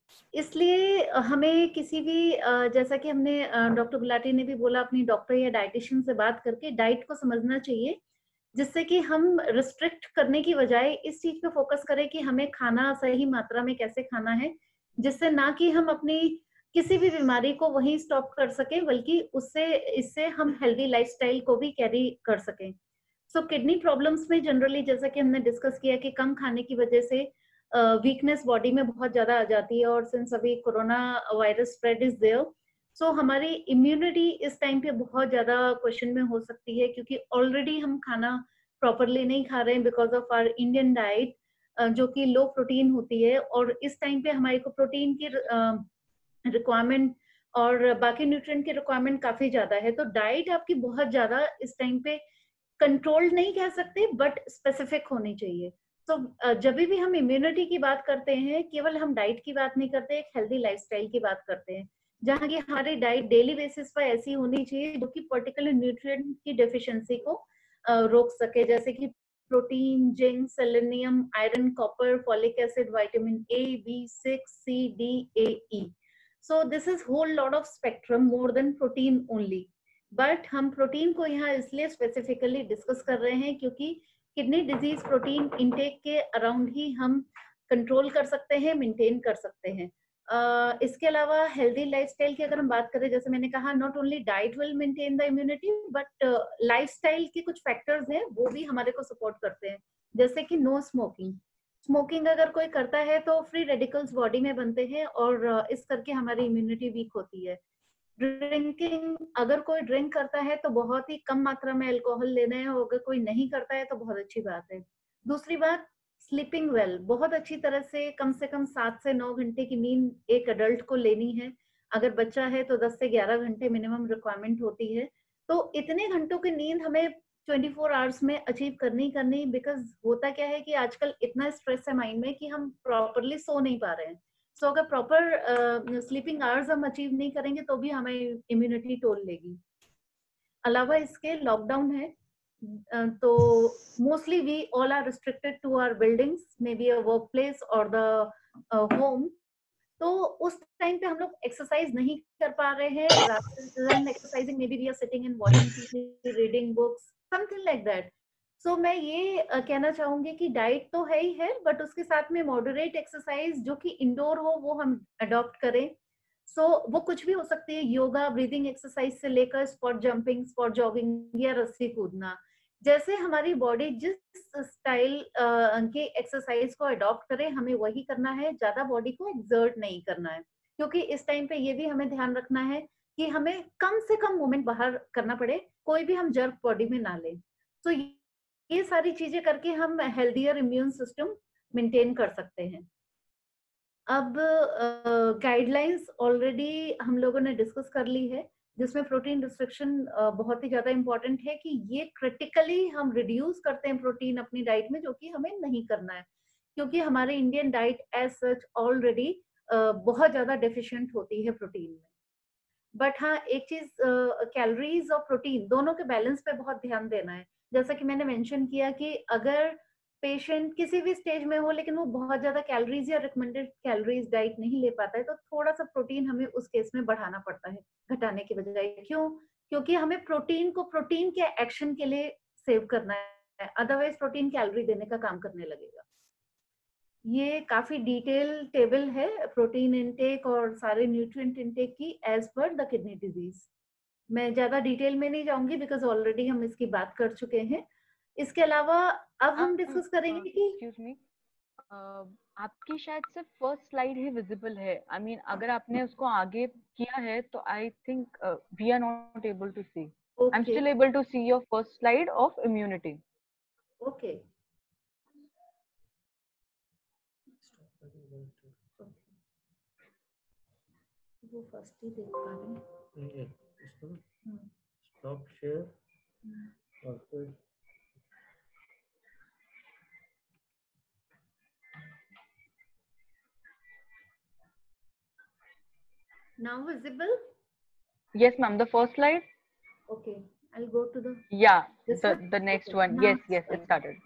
इसलिए हमें किसी भी जैसा कि हमने doctor Gulati ने भी बोला, अपनी डॉक्टर या डाइटिशियन से बात करके डाइट को समझना चाहिए, जिससे कि हम रिस्ट्रिक्ट करने की बजाय इस चीज पे फोकस करें कि हमें खाना सही मात्रा में कैसे खाना है, जिससे ना कि हम अपनी किसी भी बीमारी को वहीं स्टॉप कर सकें, बल्कि इससे हम हेल्दी लाइफस्टाइल को भी कैरी कर सकें। सो किडनी प्रॉब्लम्स में जनरली, जैसा कि हमने डिस्कस किया, कि कम खाने की वजह से वीकनेस बॉडी में बहुत ज्यादा आ जाती है, और सिंस अभी corona virus spread is there, so हमारी इम्यूनिटी इस टाइम पे बहुत ज्यादा क्वेश्चन में हो सकती है, क्योंकि ऑलरेडी हम खाना प्रॉपरली नहीं खा रहे हैं because of our Indian diet, जो कि लो प्रोटीन होती है, और इस टाइम पे हमारे को प्रोटीन की रिक्वायरमेंट और बाकी न्यूट्रिएंट की रिक्वायरमेंट काफी ज्यादा है। तो डाइट आपकी बहुत ज्यादा इस टाइम पे कंट्रोल्ड नहीं कह सकते, बट स्पेसिफिक होनी चाहिए। तो जब भी हम इम्यूनिटी की बात करते हैं, केवल हम डाइट की बात नहीं करते, एक हेल्दी लाइफस्टाइल की बात करते हैं, जहाँ की हमारी डाइट डेली बेसिस पर ऐसी होनी चाहिए जो कि पर्टिकुलर न्यूट्रिएंट की डेफिशिएंसी को रोक सके, जैसे कि protein, zinc, selenium, iron, copper, folic acid, vitamin A, B6, C, D, A, E. So this is whole lot of spectrum more than protein only. But हम प्रोटीन को यहाँ इसलिए स्पेसिफिकली डिस्कस कर रहे हैं क्योंकि किडनी डिजीज प्रोटीन इनटेक के around ही हम कंट्रोल कर सकते हैं, मेंटेन कर सकते हैं। इसके अलावा हेल्दी लाइफस्टाइल की अगर हम बात करें, जैसे मैंने कहा, not only diet will maintain the immunity, but lifestyle के कुछ फैक्टर्स हैं वो भी हमारे को सपोर्ट करते हैं, जैसे कि नो स्मोकिंग। स्मोकिंग अगर कोई करता है तो फ्री रेडिकल्स बॉडी में बनते हैं, और इस करके हमारी इम्यूनिटी वीक होती है। ड्रिंकिंग, अगर कोई ड्रिंक करता है तो बहुत ही कम मात्रा में अल्कोहल लेना है, और अगर कोई नहीं करता है तो बहुत अच्छी बात है। दूसरी बात, स्लीपिंग वेल, बहुत अच्छी तरह से कम 7 से 9 घंटे की नींद एक अडल्ट को लेनी है। अगर बच्चा है तो 10 से 11 घंटे मिनिमम रिक्वायरमेंट होती है। तो इतने घंटों की नींद हमें 24 आवर्स में अचीव करनी, बिकॉज होता क्या है कि आजकल इतना स्ट्रेस है माइंड में कि हम प्रॉपरली सो नहीं पा रहे हैं। सो अगर प्रॉपर स्लीपिंग आवर्स हम अचीव नहीं करेंगे तो भी हमें इम्यूनिटी टोल लेगी। अलावा इसके लॉकडाउन है, तो mostly we all are restricted to our buildings, may be a work place और द होम। तो उस टाइम पे हम लोग एक्सरसाइज नहीं कर पा रहे हैं, rather than exercising maybe we are sitting and watching TV, reading books, something like that. So मैं ये कहना चाहूंगी कि डाइट तो है ही है, बट उसके साथ में मॉडरेट एक्सरसाइज जो कि इंडोर हो वो हम अडॉप्ट करें। सो वो कुछ भी हो सकती है, योगा, ब्रीदिंग एक्सरसाइज से लेकर स्पॉट जंपिंग, स्पॉट जॉगिंग या रस्सी कूदना। जैसे हमारी बॉडी जिस स्टाइल के एक्सरसाइज को अडॉप्ट करे, हमें वही करना है, ज्यादा बॉडी को एक्सर्ट नहीं करना है। क्योंकि इस टाइम पे ये भी हमें ध्यान रखना है कि हमें कम से कम मूवमेंट बाहर करना पड़े, कोई भी हम जर्क बॉडी में ना लें। तो ये सारी चीजें करके हम हेल्दियर इम्यून सिस्टम मेंटेन कर सकते हैं। अब गाइडलाइंस ऑलरेडी हम लोगों ने डिस्कस कर ली है, जिसमें प्रोटीन रिस्ट्रिक्शन बहुत ही ज्यादा इंपॉर्टेंट है कि ये क्रिटिकली हम रिड्यूस करते हैं प्रोटीन अपनी डाइट में, जो कि हमें नहीं करना है, क्योंकि हमारे Indian diet as such already बहुत ज्यादा डेफिशिएंट होती है प्रोटीन में। बट हाँ, एक चीज, कैलोरीज और प्रोटीन दोनों के बैलेंस पे बहुत ध्यान देना है। जैसा कि मैंने मेंशन किया कि अगर पेशेंट किसी भी स्टेज में हो लेकिन वो बहुत ज्यादा कैलोरीज या रिकमेंडेड कैलोरीज डाइट नहीं ले पाता है, तो थोड़ा सा प्रोटीन हमें उस केस में बढ़ाना पड़ता है, घटाने के बजाय। क्यों? क्योंकि हमें प्रोटीन को प्रोटीन के एक्शन के लिए सेव करना है, अदरवाइज प्रोटीन कैलोरी देने का काम करने लगेगा। ये काफी डिटेल टेबल है प्रोटीन इनटेक और सारे न्यूट्रिएंट इनटेक की as per the kidney disease. मैं ज्यादा डिटेल में नहीं जाऊंगी बिकॉज ऑलरेडी हम इसकी बात कर चुके हैं। इसके अलावा अब हम डिस्कस करेंगे कि एक्सक्यूज मी, आपकी शायद सिर्फ फर्स्ट स्लाइड ही विजिबल है। आई मीन अगर आपने उसको आगे किया है तो I think we are not able to see. I am still able to see your first slide of immunity. Okay, वो फर्स्ट ही देख पा रहे हैं। स्टॉप शेयर और फिर Now visible? Yes, ma'am. The first slide. Okay, I'll go to the. Yeah, this the next okay. one. Now Yes, yes, it started.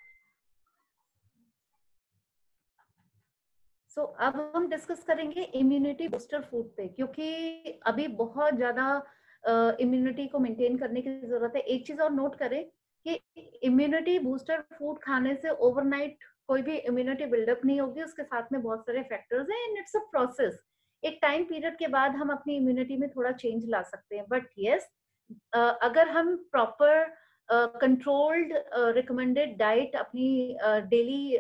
So अब हम डिस्कस करेंगे इम्यूनिटी बूस्टर फूड पे, क्योंकि अभी बहुत ज्यादा इम्यूनिटी को मेंटेन करने की जरूरत है। एक चीज और नोट करें कि इम्यूनिटी बूस्टर फूड खाने से ओवरनाइट कोई भी इम्यूनिटी बिल्डअप नहीं होगी, उसके साथ में बहुत सारे फैक्टर्स हैं एंड इट्स अ प्रोसेस। एक टाइम पीरियड के बाद हम अपनी इम्यूनिटी में थोड़ा चेंज ला सकते हैं, बट यस, अगर हम प्रॉपर कंट्रोल्ड रिकमेंडेड डाइट अपनी डेली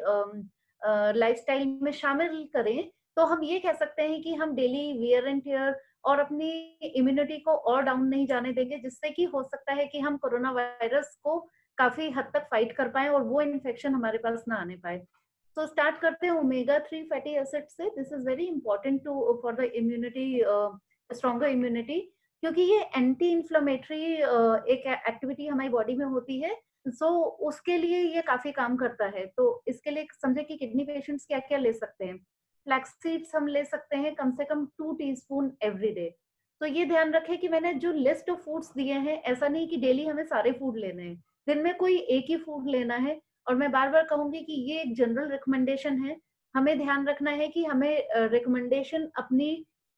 लाइफस्टाइल में शामिल करें, तो हम ये कह सकते हैं कि हम डेली वियर एंड टेयर और अपनी इम्यूनिटी को और डाउन नहीं जाने देंगे, जिससे कि हो सकता है कि हम कोरोना वायरस को काफी हद तक फाइट कर पाए और वो इन्फेक्शन हमारे पास ना आने पाए। तो स्टार्ट करते हैं ओमेगा 3 फैटी एसिड से। This is very important to for the immunity, stronger immunity, क्योंकि ये एंटी इन्फ्लेमेटरी एक एक्टिविटी हमारी बॉडी में होती है। उसके लिए ये काफी काम करता है। तो इसके लिए समझे कि किडनी पेशेंट्स क्या क्या ले सकते हैं। फ्लैक्स सीड्स हम ले सकते हैं कम से कम 2 टीस्पून एवरी डे। तो ये ध्यान रखें कि मैंने जो लिस्ट ऑफ फूड्स दिए हैं, ऐसा नहीं कि डेली हमें सारे फूड लेने हैं, दिन में कोई एक ही फूड लेना है। और मैं बार बार कहूंगी कि ये एक जनरल रिकमेंडेशन है। हमें ध्यान रखना है कि हमें रिकमेंडेशन अपनी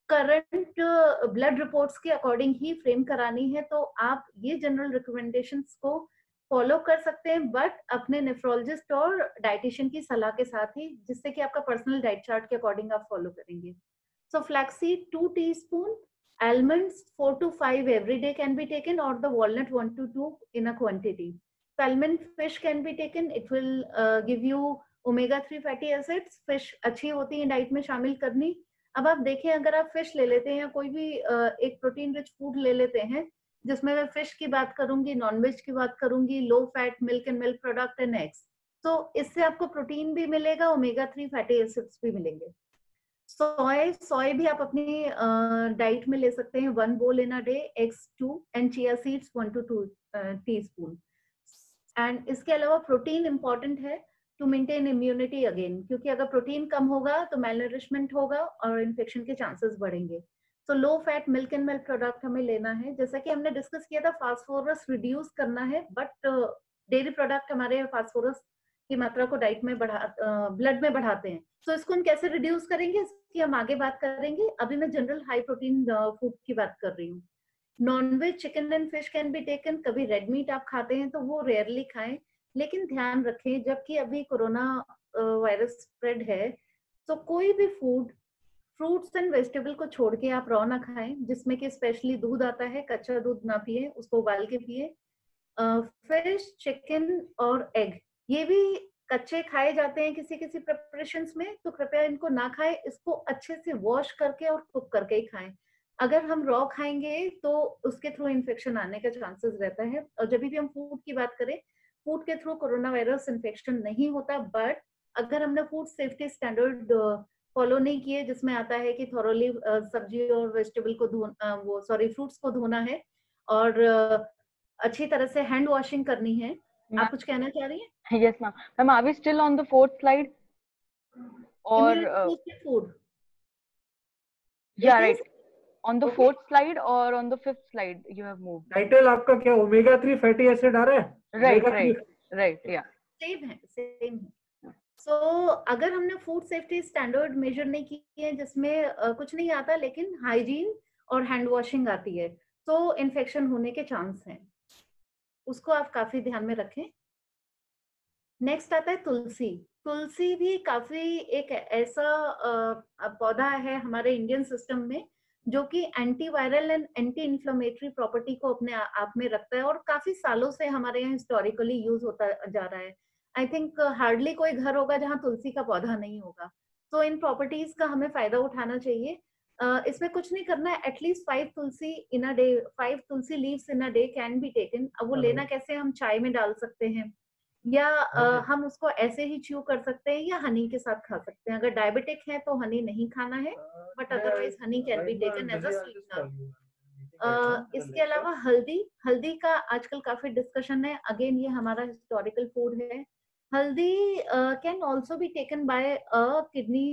करंट ब्लड रिपोर्ट्स के अकॉर्डिंग ही फ्रेम करानी है। तो आप ये जनरल रिकमेंडेशंस को फॉलो कर सकते हैं, बट अपने नेफ्रोलॉजिस्ट और डाइटिशियन की सलाह के साथ ही, जिससे कि आपका पर्सनल डाइट चार्ट के अकॉर्डिंग आप फॉलो करेंगे। So flaxseed 2 teaspoon, almonds 4 to 5 every day can be taken, or the walnut 1 to 2 in a quantity. Salmon fish can be taken. It will give you omega 3 fatty acids. Fish अच्छी होती है diet में शामिल करनी। अब आप देखें, अगर आप फिश ले लेते हैं, कोई भी एक प्रोटीन रिच फूड ले लेते हैं, जिसमें मैं फिश की बात करूंगी, नॉनवेज की बात करूंगी, low fat milk and milk product and eggs, तो इससे आपको प्रोटीन भी मिलेगा, ओमेगा 3 फैटी एसिड्स भी मिलेंगे। सोय भी आप अपनी डाइट में ले सकते हैं, 1 bowl in a day, eggs 2 and chia seeds 1 to 2 teaspoon. And इसके अलावा प्रोटीन इंपॉर्टेंट है टू मेंटेन इम्यूनिटी अगेन, क्योंकि अगर प्रोटीन कम होगा तो मेलनरिशमेंट होगा और इन्फेक्शन के चांसेस बढ़ेंगे. So low fat milk and milk product हमें लेना है. जैसा कि हमने डिस्कस किया था, फास्फोरस रिड्यूस करना है, बट डेयरी प्रोडक्ट हमारे फास्फोरस की मात्रा को डाइट में ब्लड में बढ़ाते हैं. तो इसको हम कैसे रिड्यूस करेंगे इसकी हम आगे बात करेंगे. अभी मैं जनरल हाई प्रोटीन फूड की बात कर रही हूँ. Non veg chicken and fish can be taken. कभी रेड मीट आप खाते हैं तो वो रेयरली खाएं, लेकिन ध्यान रखें जबकि अभी कोरोना वायरस स्प्रेड है, तो कोई भी फूड फ्रूट्स एंड वेजिटेबल को छोड़ के आप रॉ ना खाएं, जिसमें कि स्पेशली दूध आता है. कच्चा दूध ना पिए, उसको उबाल के पिए. फिश, चिकन और एग ये भी कच्चे खाए जाते हैं किसी किसी प्रिपरेशंस में, तो कृपया इनको ना खाएं. इसको अच्छे से वॉश करके और कुक करके ही खाएं. अगर हम रॉ खाएंगे तो उसके थ्रू इन्फेक्शन आने का चांसेस रहता है. और जब भी हम फूड की बात करें, फूड के थ्रू कोरोना वायरस इन्फेक्शन नहीं होता, बट अगर हमने फूड सेफ्टी स्टैंडर्ड फॉलो नहीं किए, जिसमें आता है कि थॉरोली सब्जी और वेजिटेबल को फ्रूट्स को धोना है और अच्छी तरह से हैंड वॉशिंग करनी है. आप कुछ कहना चाह रही हैं? Yes, ma'am. Ma'am, are we still on the 4th slide? Or food? Yeah, right. On the 4th slide or on the 5th slide you have moved. Title आपका क्या ओमेगा 3 फैटी एसिड आ रहा है? Right, yeah. सेम है. सो अगर हमने food safety standard major नहीं किए हैं, जिसमें कुछ नहीं आता लेकिन हाइजीन और हैंड वॉशिंग आती है, तो इन्फेक्शन होने के चांस हैं. उसको आप काफी ध्यान में रखें. नेक्स्ट आता है तुलसी. तुलसी भी काफी एक ऐसा पौधा है हमारे इंडियन सिस्टम में जो कि antiviral and anti inflammatory property को अपने आप में रखता है और काफी सालों से हमारे यहाँ हिस्टोरिकली यूज होता जा रहा है. आई थिंक हार्डली कोई घर होगा जहाँ तुलसी का पौधा नहीं होगा. तो इन प्रॉपर्टीज का हमें फायदा उठाना चाहिए. इसमें कुछ नहीं करना है. At least 5 tulsi in a day, 5 tulsi leaves in a day can be taken. अब वो लेना कैसे, हम चाय में डाल सकते हैं या हम उसको ऐसे ही च्यू कर सकते हैं या हनी के साथ खा सकते हैं. अगर डायबिटिक है तो हनी नहीं खाना है, but otherwise honey can be taken as a sweetener. इसके अलावा हल्दी का आजकल काफी डिस्कशन है. अगेन ये हमारा हिस्टोरिकल फूड है. Haldi can also be taken by a kidney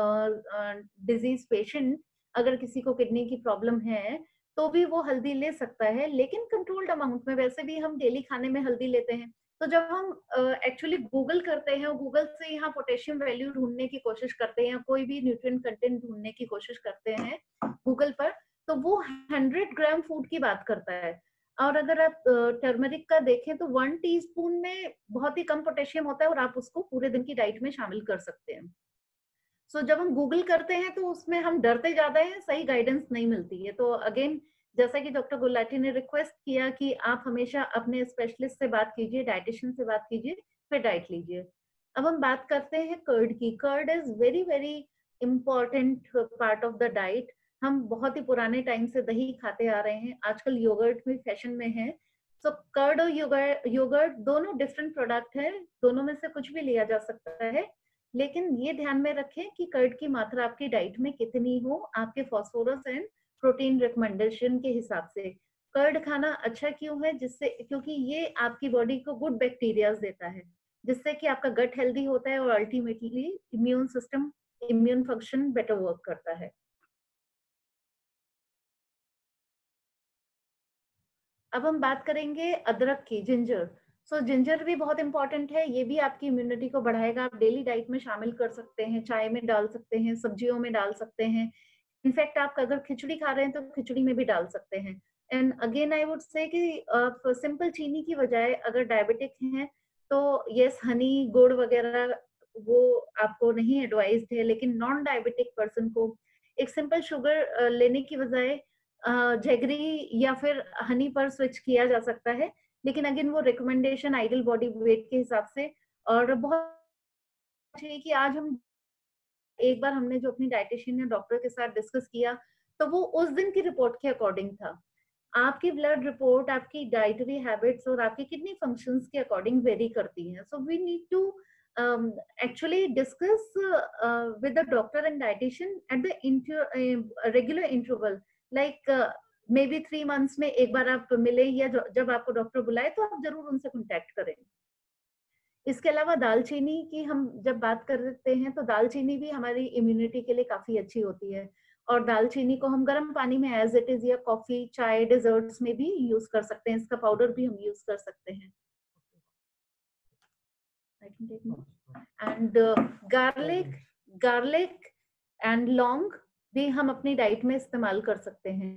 disease patient. अगर किसी को किडनी की प्रॉब्लम है तो भी वो हल्दी ले सकता है, लेकिन कंट्रोल्ड अमाउंट में. वैसे भी हम डेली खाने में हल्दी लेते हैं, तो जब हम एक्चुअली गूगल करते हैं, गूगल से यहाँ पोटेशियम वैल्यू ढूंढने की कोशिश करते हैं, कोई भी न्यूट्रिएंट कंटेंट ढूंढने की कोशिश करते हैं गूगल पर, तो वो 100 ग्राम फूड की बात करता है. और अगर आप टर्मरिक का देखें तो 1 टीस्पून में बहुत ही कम पोटेशियम होता है और आप उसको पूरे दिन की डाइट में शामिल कर सकते हैं. सो जब हम गूगल करते हैं तो उसमें हम डरते ज्यादा हैं, सही गाइडेंस नहीं मिलती है. तो अगेन जैसा कि डॉक्टर गुलाटी ने रिक्वेस्ट किया कि आप हमेशा अपने स्पेशलिस्ट से बात कीजिए, डाइटिशियन से बात कीजिए, फिर डाइट लीजिए. अब हम बात करते हैं कर्ड की. Curd is very very important part of the diet. हम बहुत ही पुराने टाइम से दही खाते आ रहे हैं, आजकल योगर्ट भी फैशन में है. सो कर्ड और योगर्ट दोनों डिफरेंट प्रोडक्ट है, दोनों में से कुछ भी लिया जा सकता है, लेकिन ये ध्यान में रखें कि कर्ड की मात्रा आपकी डाइट में कितनी हो, आपके फास्फोरस एंड प्रोटीन रिकमेंडेशन के हिसाब से. कर्ड खाना अच्छा क्यों है, जिससे क्योंकि ये आपकी बॉडी को गुड बैक्टीरियाज देता है, जिससे कि आपका गट हेल्दी होता है और ultimately immune system, immune function better work करता है. अब हम बात करेंगे अदरक की, जिंजर. सो जिंजर भी बहुत इंपॉर्टेंट है. ये भी आपकी इम्यूनिटी को बढ़ाएगा. आप डेली डाइट में शामिल कर सकते हैं, चाय में डाल सकते हैं, सब्जियों में डाल सकते हैं. इनफैक्ट आप अगर खिचड़ी खा रहे हैं तो खिचड़ी में भी डाल सकते हैं. And again I would say कि आप सिंपल चीनी की बजाय अगर डायबिटिक हैं तो यस, हनी, गुड़ वगैरह वो आपको नहीं एडवाइज्ड है, लेकिन नॉन डायबिटिक पर्सन को एक सिंपल शुगर लेने की बजाय जैगरी या फिर हनी पर स्विच किया जा सकता है. लेकिन अगेन वो रिकमेंडेशन आइडल बॉडी वेट के हिसाब से. और बहुत है कि आज हम एक बार हमने जो अपनी डाइटिशियन या डॉक्टर के साथ डिस्कस किया, तो वो उस दिन की रिपोर्ट के अकॉर्डिंग था. आपकी ब्लड रिपोर्ट आपकी डाइटरी हैबिट्स और आपकी किडनी फंक्शंस के अकॉर्डिंग वेरी करती हैं. So we need to actually discuss with the doctor and dietitian at the regular interval, like maybe 3 months में एक बार आप मिले, या जब आपको डॉक्टर बुलाए तो आप जरूर उनसे कांटेक्ट करें। इसके अलावा दालचीनी की हम जब बात करते हैं तो दालचीनी भी हमारी इम्यूनिटी के लिए काफी अच्छी होती है, और दालचीनी को हम गर्म पानी में एज इट इज या कॉफी, चाय, डेजर्ट्स में भी यूज कर सकते हैं। इसका पाउडर भी हम यूज कर सकते हैं। एंड गार्लिक एंड लौंग भी हम अपनी डाइट में इस्तेमाल कर सकते हैं।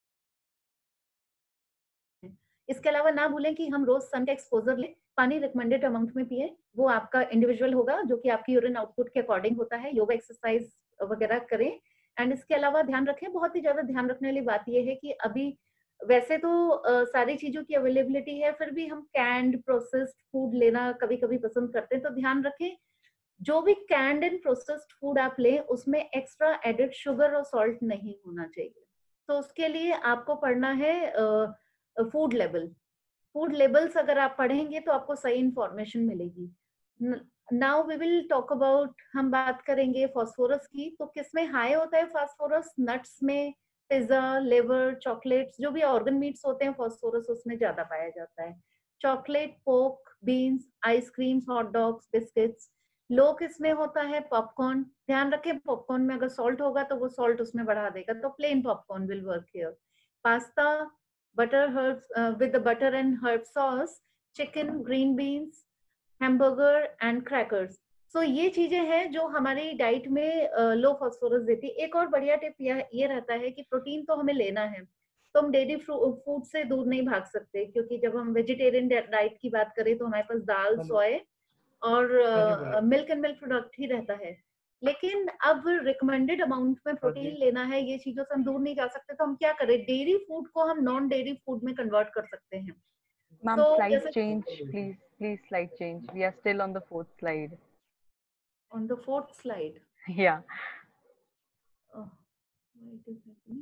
इसके अलावा ना भूलें कि हम रोज सन का एक्सपोजर लें, पानी रिकमेंडेड अमाउंट में पिए, वो आपका इंडिविजुअल होगा जो कि आपकी यूरिन आउटपुट के अकॉर्डिंग होता है। योगा एक्सरसाइज वगैरह करें। एंड इसके अलावा ध्यान रखें, बहुत ही ज्यादा ध्यान रखने वाली बात यह है कि अभी वैसे तो सारी चीजों की अवेलेबिलिटी है, फिर भी हम कैंड प्रोसेस्ड फूड लेना कभी कभी पसंद करते हैं। तो ध्यान रखें, जो भी कैंड एंड प्रोसेस्ड फूड आप लें उसमें एक्स्ट्रा एडेड शुगर और सॉल्ट नहीं होना चाहिए। तो उसके लिए आपको पढ़ना है फूड लेबल्स अगर आप पढ़ेंगे तो आपको सही इंफॉर्मेशन मिलेगी। Now we will talk about, हम बात करेंगे फास्फोरस की। तो किसमें हाई होता है फास्फोरस? नट्स में, पिज्जा, लिवर, चॉकलेट्स, जो भी ऑर्गन मीट्स होते हैं फास्फोरस उसमें ज्यादा पाया जाता है। Chocolate, pork, beans, ice creams, hot dogs, biscuits. Low किसमें होता है? पॉपकॉर्न। ध्यान रखें, पॉपकॉर्न में अगर सॉल्ट होगा तो वो सॉल्ट उसमें बढ़ा देगा, तो plain popcorn will work here. Pasta, butter herbs with the butter and herb sauce, chicken, green beans, hamburger and crackers. So ये चीजें हैं जो हमारी डाइट में लो फास्फोरस देती है। एक और बढ़िया टिप ये रहता है कि प्रोटीन तो हमें लेना है, तो हम डेयरी फूड से दूर नहीं भाग सकते, क्योंकि जब हम वेजिटेरियन डाइट की बात करें तो हमारे पास दाल, सोया और मिल्क एंड मिल्क प्रोडक्ट ही रहता है। लेकिन अब रिकमेंडेड अमाउंट में प्रोटीन लेना है, ये चीजों से हम दूर नहीं जा सकते, तो हम क्या करें? डेयरी फूड को हम नॉन डेयरी फूड में कन्वर्ट कर सकते हैं। Ma'am, slide change, please slide change. We are still on the 4th slide. On the 4th slide? Yeah. Oh, why it is happening?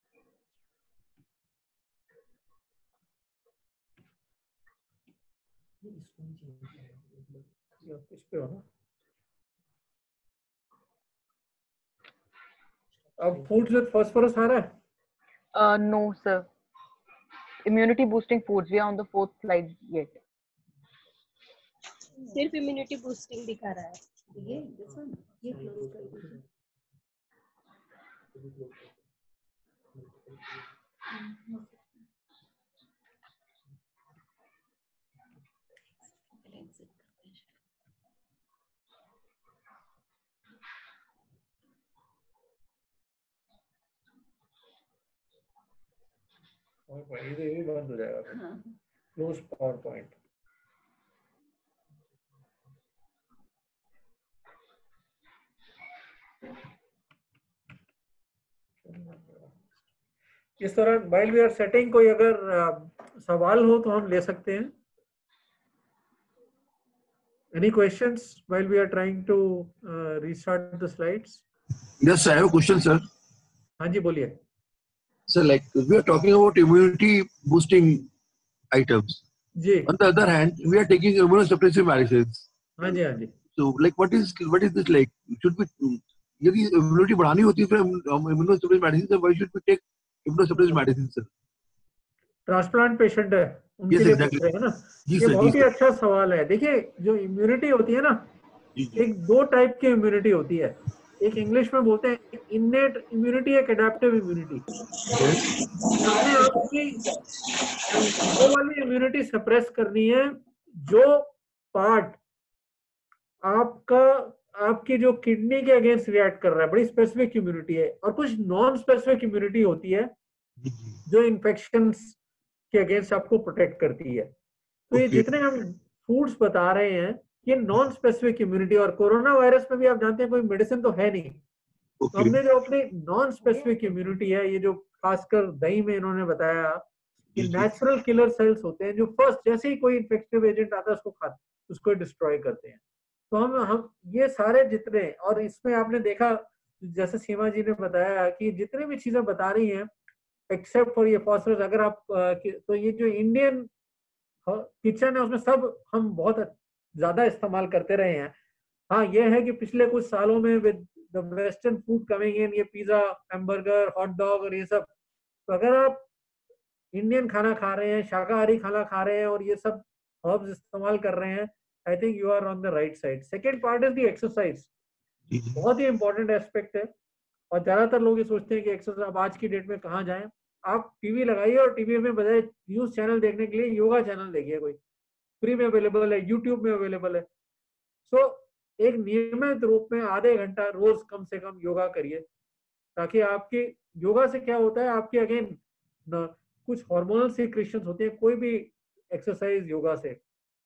अब फूड्स विद फास्फोरस आ रहा है? No, sir. Immunity boosting foods. We are on the 4th slide yet. सिर्फ immunity boosting दिखा रहा है। ये close कर दीजिए। ये भी बंद हो जाएगा। Close PowerPoint. इस दौरान while we are setting, कोई अगर सवाल हो तो हम ले सकते हैं। Any questions while we are trying to restart the slides? Yes, I have a question, sir. हाँ जी, बोलिए। Sir, like we are talking about immunity boosting items. Ji. On the other hand, we are taking immunosuppressive medicines. हाँ जी, हाँ जी। So, like, what is this like? Should we, यदि immunity बढ़ानी होती है फिर immunosuppressive medicines, then why should we take immunosuppressive medicines, sir? Transplant patient है, उनके लिए पूछ रहे हैं ना। ये बहुत ही अच्छा सवाल है। देखिए, जो इम्यूनिटी होती है ना, एक दो टाइप की इम्यूनिटी होती है। एक इंग्लिश में बोलते हैं इननेट इम्यूनिटी, एक एडेप्टिव इम्यूनिटी। आपकी वो वाली इम्यूनिटी सप्रेस करनी है जो पार्ट आपकी जो किडनी के अगेंस्ट रिएक्ट कर रहा है, बड़ी स्पेसिफिक इम्यूनिटी है। और कुछ नॉन स्पेसिफिक इम्यूनिटी होती है जो इन्फेक्शंस के अगेंस्ट आपको प्रोटेक्ट करती है। तो ये जितने हम फूड्स बता रहे हैं ये नॉन स्पेसिफिक इम्यूनिटी, और कोरोना वायरस में भी आप जानते हैं कोई मेडिसिन तो है नहीं। तो हमने जो अपनी नॉन स्पेसिफिक इम्यूनिटी है, ये जो खासकर दही में इन्होंने बताया कि नेचुरल किलर सेल्स होते हैं जो फर्स्ट जैसे ही कोई इन्फेक्टिव एजेंट आता है उसको डिस्ट्रॉय करते हैं। तो हम ये सारे जितने, और इसमें आपने देखा जैसे सीमा जी ने बताया कि जितने भी चीजें बता रही हैं एक्सेप्ट फॉर ये फॉस्फोरस, अगर आप तो ये जो इंडियन किचन है उसमें सब हम बहुत ज्यादा इस्तेमाल करते रहे हैं। हाँ ये है कि पिछले कुछ सालों में with the western food coming in, ये पिज्जा, हैमबर्गर, हॉट डॉग और ये सब, तो अगर आप इंडियन खाना खा रहे हैं, शाकाहारी खाना खा रहे हैं और ये सब हर्ब्स इस्तेमाल कर रहे हैं, I think you are on the right side. Second part is the exercise, बहुत ही इंपॉर्टेंट एस्पेक्ट है। और ज्यादातर लोग ये सोचते हैं कि एक्सरसाइज, अब आज की डेट में कहाँ जाएं, आप टीवी लगाइए और टीवी में बजाय न्यूज चैनल देखने के लिए योगा चैनल देखिए, कोई फ्री में अवेलेबल है, यूट्यूब में अवेलेबल है। सो एक नियमित रूप में आधे घंटा रोज कम से कम योगा करिए, ताकि आपकी योगा से क्या होता है, आपके अगेन कुछ हार्मोनल सिक्रीशंस होते हैं कोई भी एक्सरसाइज योगा से,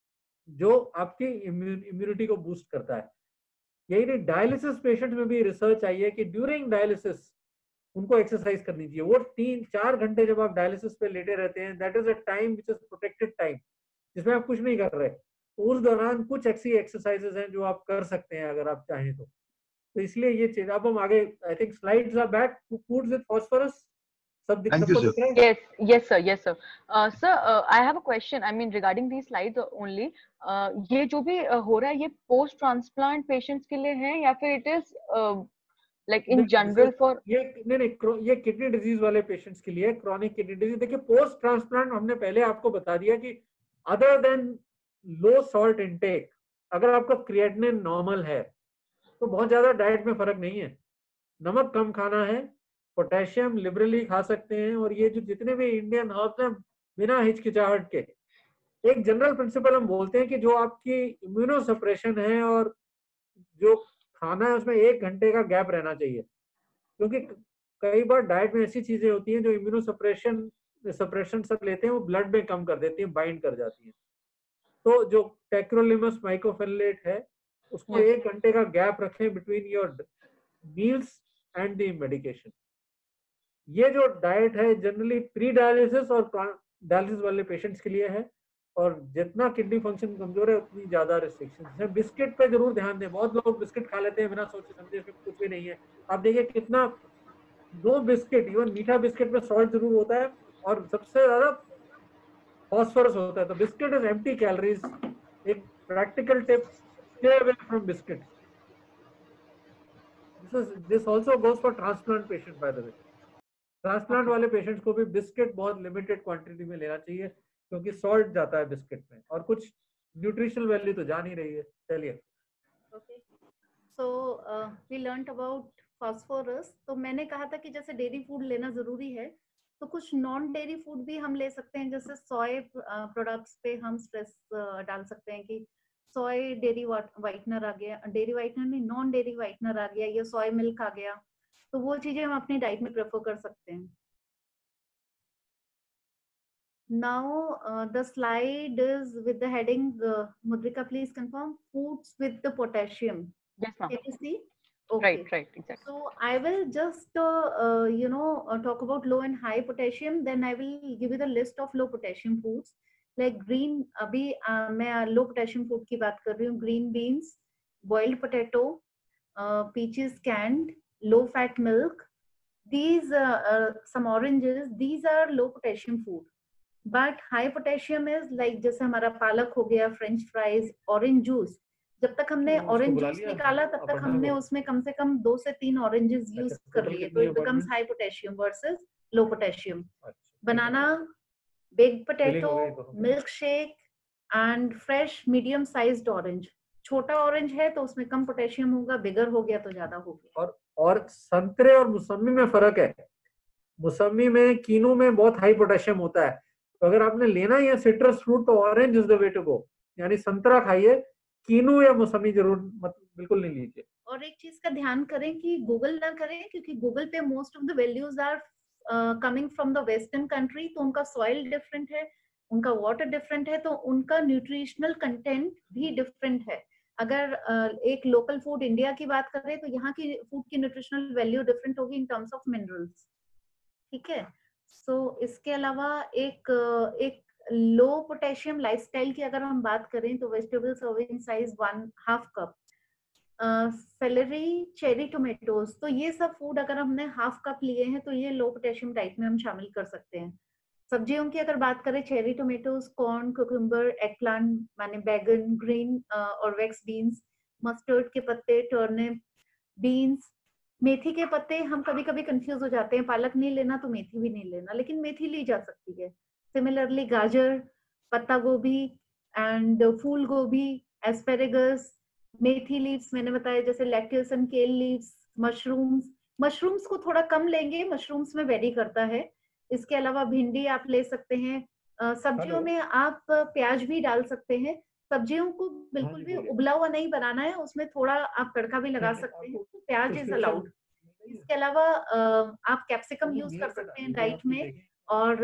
जो आपकी इम्यूनिटी को बूस्ट करता है। यही नहीं, डायलिसिस पेशेंट में भी रिसर्च आई है कि ड्यूरिंग डायलिसिस उनको एक्सरसाइज करनी चाहिए। वो 3-4 घंटे जब आप डायलिसिस पे लेटे रहते हैं, that is a time which is protected time, जिसमें आप कुछ नहीं कर रहे, तो उस दौरान कुछ ऐसी एक्सरसाइजेस हैं जो आप कर सकते हैं अगर आप चाहें तो इसलिए ये चीज। अब हम आगे, I think slides are back, foods with phosphorus, सब दिख Thank you, सबको sir. दिख रहा है? Yes, sir. Sir, I have a question. I mean, regarding these slides only. ये जो भी हो रहा है, ये पोस्ट ट्रांसप्लांट पेशेंट्स के लिए है या फिर it is like in general for? ये नहीं, ये किडनी डिजीज वाले पेशेंट्स के लिए, क्रॉनिक किडनी डिजीज। देखिए पोस्ट ट्रांसप्लांट हमने पहले आपको बता दिया कि other than low salt intake, अगर आपका क्रिएटिनिन नॉर्मल है तो बहुत ज्यादा डाइट में फर्क नहीं है। नमक कम खाना है, पोटेशियम लिबरली खा सकते हैं, और ये जो जितने भी इंडियन हर्ब्स हैं बिना हिचकिचाहट के, एक जनरल प्रिंसिपल हम बोलते हैं कि जो आपकी इम्यूनो सप्रेशन है और जो खाना है उसमें 1 घंटे का गैप रहना चाहिए, क्योंकि कई बार डाइट में ऐसी चीजें होती हैं जो इम्यूनो सप्रेशन सब लेते हैं, वो ब्लड में कम कर देती हैं, बाइंड कर जाती हैं। तो जो टेक्रोलिमस माइकोफेनलेट है, उसको 1 घंटे का गैप रखें between your meals and the medication. ये जो डाइट है जनरली प्री डायलिसिस और डायलिसिस वाले पेशेंट्स के लिए है, और जितना किडनी फंक्शन कमजोर है उतनी ज्यादा रिस्ट्रिक्शंस है। बिस्किट पे जरूर ध्यान दें, बहुत लोग बिस्किट खा लेते हैं बिना सोचे समझे, इसमें कुछ भी नहीं है। आप देखिए कितना, 2 बिस्किट, इवन मीठा बिस्किट में सॉल्ट जरूर होता है और सबसे ज्यादा फॉस्फोरस होता है, तो बिस्किट इज एम्प्टी कैलोरीज। एक practical tip, stay away from biscuit. This also goes for transplant patient by the way. Transplant वाले पेशेंट्स को भी बिस्किट बहुत लिमिटेड क्वांटिटी में लेना चाहिए, क्योंकि सॉल्ट जाता है बिस्किट में और कुछ न्यूट्रिशनल वैल्यू तो जा नहीं रही है। चलिए, okay, so we learned about phosphorus. तो मैंने कहा था कि जैसे डेयरी फूड लेना जरूरी है, तो कुछ नॉन डेयरी फूड भी हम ले सकते हैं। जैसे सोय प्रोडक्ट्स पे हम स्ट्रेस डाल सकते हैं कि सोय डेयरी वाइटनर आ गया, डेयरी वाइटनर नहीं, नॉन डेयरी वाइटनर आ गया, या सोय मिल्क आ गया, तो वो चीजें हम अपनी डाइट में प्रेफर कर सकते हैं। Now the slide is with the heading, Mudrika please confirm, foods with the potassium. Yes, ma'am. Can you see? Okay. Right, exactly. So I will just talk about low and high potassium, then I will give you the list of low potassium foods like green, अभी मैं low potassium food की बात कर रही हूँ। green beans, boiled potato, peaches canned, low fat milk, these some oranges, these are low potassium food. But high potassium is like जैसे हमारा पालक हो गया, फ्रेंच फ्राइज, ऑरेंज जूस। जब तक हमने ऑरेंज जूस निकाला तब तक हमने उसमें कम से कम 2 से 3 ऑरेंजेस यूज कर लिए, तो it becomes high potassium versus low potassium. Banana, baked potato, milk shake and fresh medium sized orange. छोटा ऑरेंज है तो उसमें कम पोटेशियम होगा, बिगर हो गया तो ज्यादा हो गया। और संतरे और मौसमी में फर्क है। मौसमी में, कीनू में बहुत हाई पोटेशियम होता है, तो अगर आपने लेना ही है सिट्रस फ्रूट तो orange is the way to go, यानी संतरा खाइए, कीनू या मौसमी जरूर बिल्कुल नहीं लीजिए। और एक चीज का ध्यान करें कि गूगल ना करें, क्योंकि गूगल पे most of the values are coming from the western country, तो उनका सॉइल डिफरेंट है, उनका वाटर डिफरेंट है, तो उनका न्यूट्रिशनल कंटेंट भी डिफरेंट है। अगर एक लोकल फूड इंडिया की बात करें तो यहाँ की फूड की न्यूट्रिशनल वैल्यू डिफरेंट होगी इन टर्म्स ऑफ मिनरल्स, ठीक है। सो इसके अलावा एक लो पोटेशियम लाइफस्टाइल की अगर हम बात करें तो vegetable serving size 1/2 cup, celery, cherry tomatoes, तो ये सब फूड अगर हमने 1/2 कप लिए हैं तो ये लो पोटेशियम डाइट में हम शामिल कर सकते हैं। सब्जियों की अगर बात करें, cherry tomatoes, corn, cucumber, eggplant माने बैगन, ग्रीन और वेक्स बीन्स, मस्टर्ड के पत्ते, टर्निप, बीन्स, मेथी के पत्ते हम कभी कभी कंफ्यूज हो जाते हैं, पालक नहीं लेना तो मेथी भी नहीं लेना, लेकिन मेथी ली जा सकती है। सिमिलरली गाजर, पत्ता गोभी एंड फूल गोभी, एस्पेरेगस, मेथी लीव्स मैंने बताया, जैसे lettuce and kale leaves, mushrooms. Mushrooms को थोड़ा कम लेंगे, मशरूम्स में वेरी करता है। इसके अलावा भिंडी आप ले सकते हैं। सब्जियों में आप प्याज भी डाल सकते हैं। सब्जियों को बिल्कुल भी उबला हुआ नहीं बनाना है, उसमें थोड़ा आप तड़का भी लगा सकते हैं, तो प्याज इज अलाउड। इसके अलावा आप कैप्सिकम यूज कर सकते हैं डाइट में, और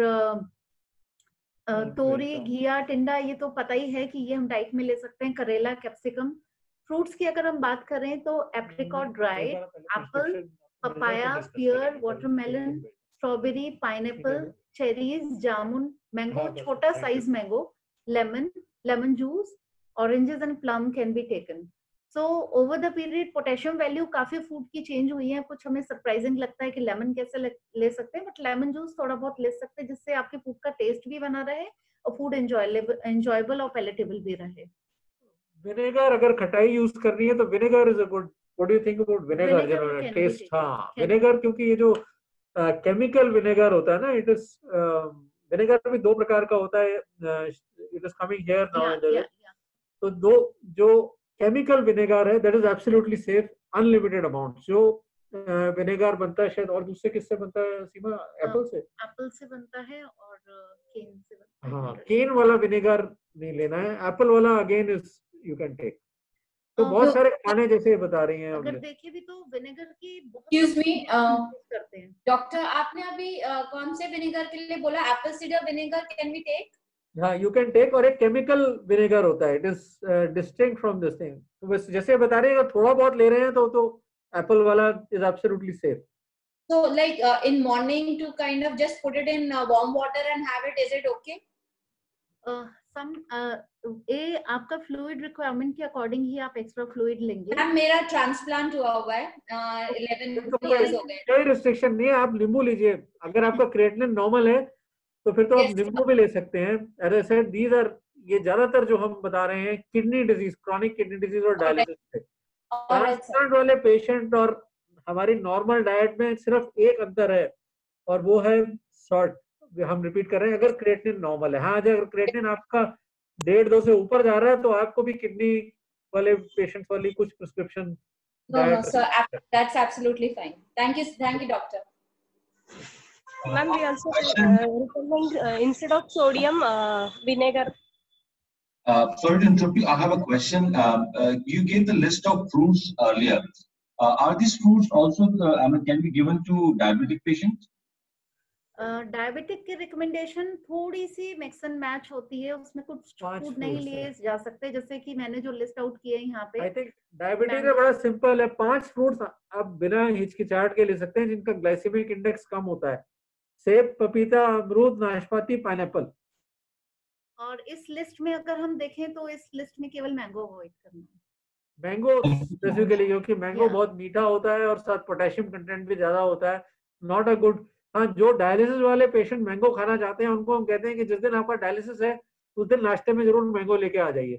तोरी, घिया, टिंडा, ये तो पता ही है कि ये हम डाइट में ले सकते हैं। करेला, कैप्सिकम। फ्रूट्स की अगर हम बात करें तो apricot dried, apple, papaya, pear, watermelon, strawberry, pineapple, cherries, जामुन, मैंगो, छोटा size mango, lemon, lemon juice, oranges and plum can be taken. So over the period potassium value काफी फूड की चेंज हुई है। कुछ हमें सरप्राइजिंग लगता है कि लेमन कैसे ले सकते हैं, बट लेमन जूस थोड़ा बहुत ले सकते हैं, जिससे आपके फूड का टेस्ट भी बना रहे और फूड एंजॉयबल और पैलेटेबल भी रहे। विनेगर, अगर खटाई यूज करनी है तो vinegar is a good. What do you think about vinegar? Taste, हाँ विनेगर, क्योंकि ये जो केमिकल विनेगर होता है ना, इट इज विनेगर भी दो प्रकार का होता है, it is coming here now. तो दो जो केमिकल विनेगर है that is absolutely safe, unlimited amount. जो विनेगर बनता है शायद, और दूसरे किससे बनता है सीमा? एप्पल से। एप्पल से बनता है और केन से बनता है। हाँ, केन वाला विनेगर नहीं लेना है, एप्पल वाला again is you can take. तो बहुत सारे खाने जैसे बता रही हैं, अगर देखे भी तो विनेगर की एक्सक्यूज मी करते हैं। डॉक्टर, आपने अभी कौन से विनेगर के लिए बोला? Apple cider vinegar can we take? हाँ, यू कैन टेक। और एक केमिकल विनेगर होता है, it is distinct from this thing. तो बस जैसे बता रहे हैं, अगर थोड़ा बहुत ले रहे हैं तो एप्पल वाला is absolutely safe. So like in morning to kind of just put it in warm water and have it, is it okay? ये आपका फ्लूइड रिक्वायरमेंट के अकॉर्डिंग ही आप एक्स्ट्रा फ्लूइड लेंगे। मैम मेरा ट्रांसप्लांट हुआ हुआ है, 11 years हो गए। कोई रिस्ट्रिक्शन नहीं है, आप नींबू लीजिए। अगर आपका क्रिएटिनिन नॉर्मल है तो फिर तो आप नींबू भी ले सकते हैं। As I said, these are, ये ज्यादातर जो हम बता रहे हैं kidney disease, chronic kidney disease और डायलिसिस पे। ट्रांसप्लांट वाले पेशेंट और हमारी नॉर्मल डाइट में सिर्फ एक अंतर है, और वो है सॉल्ट। हम रिपीट कर रहे हैं, अगर क्रिएटिनिन नॉर्मल है। हाँ, अगर क्रिएटिनिन आपका 1.5-2 से ऊपर जा रहा है तो आपको भी किडनी वाले पेशेंट्स वाली कुछ prescription. No, sir, that's absolutely fine. Thank you, doctor. Ma'am, we also recommend instead of sodium, vinegar. Sorry to interrupt you. I have a question. You gave the list of fruits earlier. Are these fruits also, can be given to diabetic patients? Diabetic की recommendation थोड़ी सी mix and match होती है, उसमें कुछ food नहीं लिए जा सकते, जैसे कि मैंने जो लिस्ट आउट किए यहाँ पे। आई थिंक डायबिटिक में बड़ा सिंपल है, 5 फ्रूट्स आप बिना हिचकिचाहट के ले सकते हैं जिनका ग्लाइसेमिक इंडेक्स कम होता है। सेब, पपीता, अमरूद, नाशपाती, पाइनएप्पल। और इस लिस्ट में अगर हम देखें तो इस लिस्ट में केवल मैंगो अवॉइड करना है। मैंगो स्पेसिफिकली, क्योंकि मैंगो बहुत मीठा होता है और साथ पोटेशियम कंटेंट भी ज्यादा होता है, नॉट अ गुड। हाँ, जो डायलिसिस वाले पेशेंट मैंगो खाना चाहते हैं उनको हम कहते हैं कि जिस दिन आपका डायलिसिस है उस दिन नाश्ते में जरूर मैंगो लेके आ जाइए।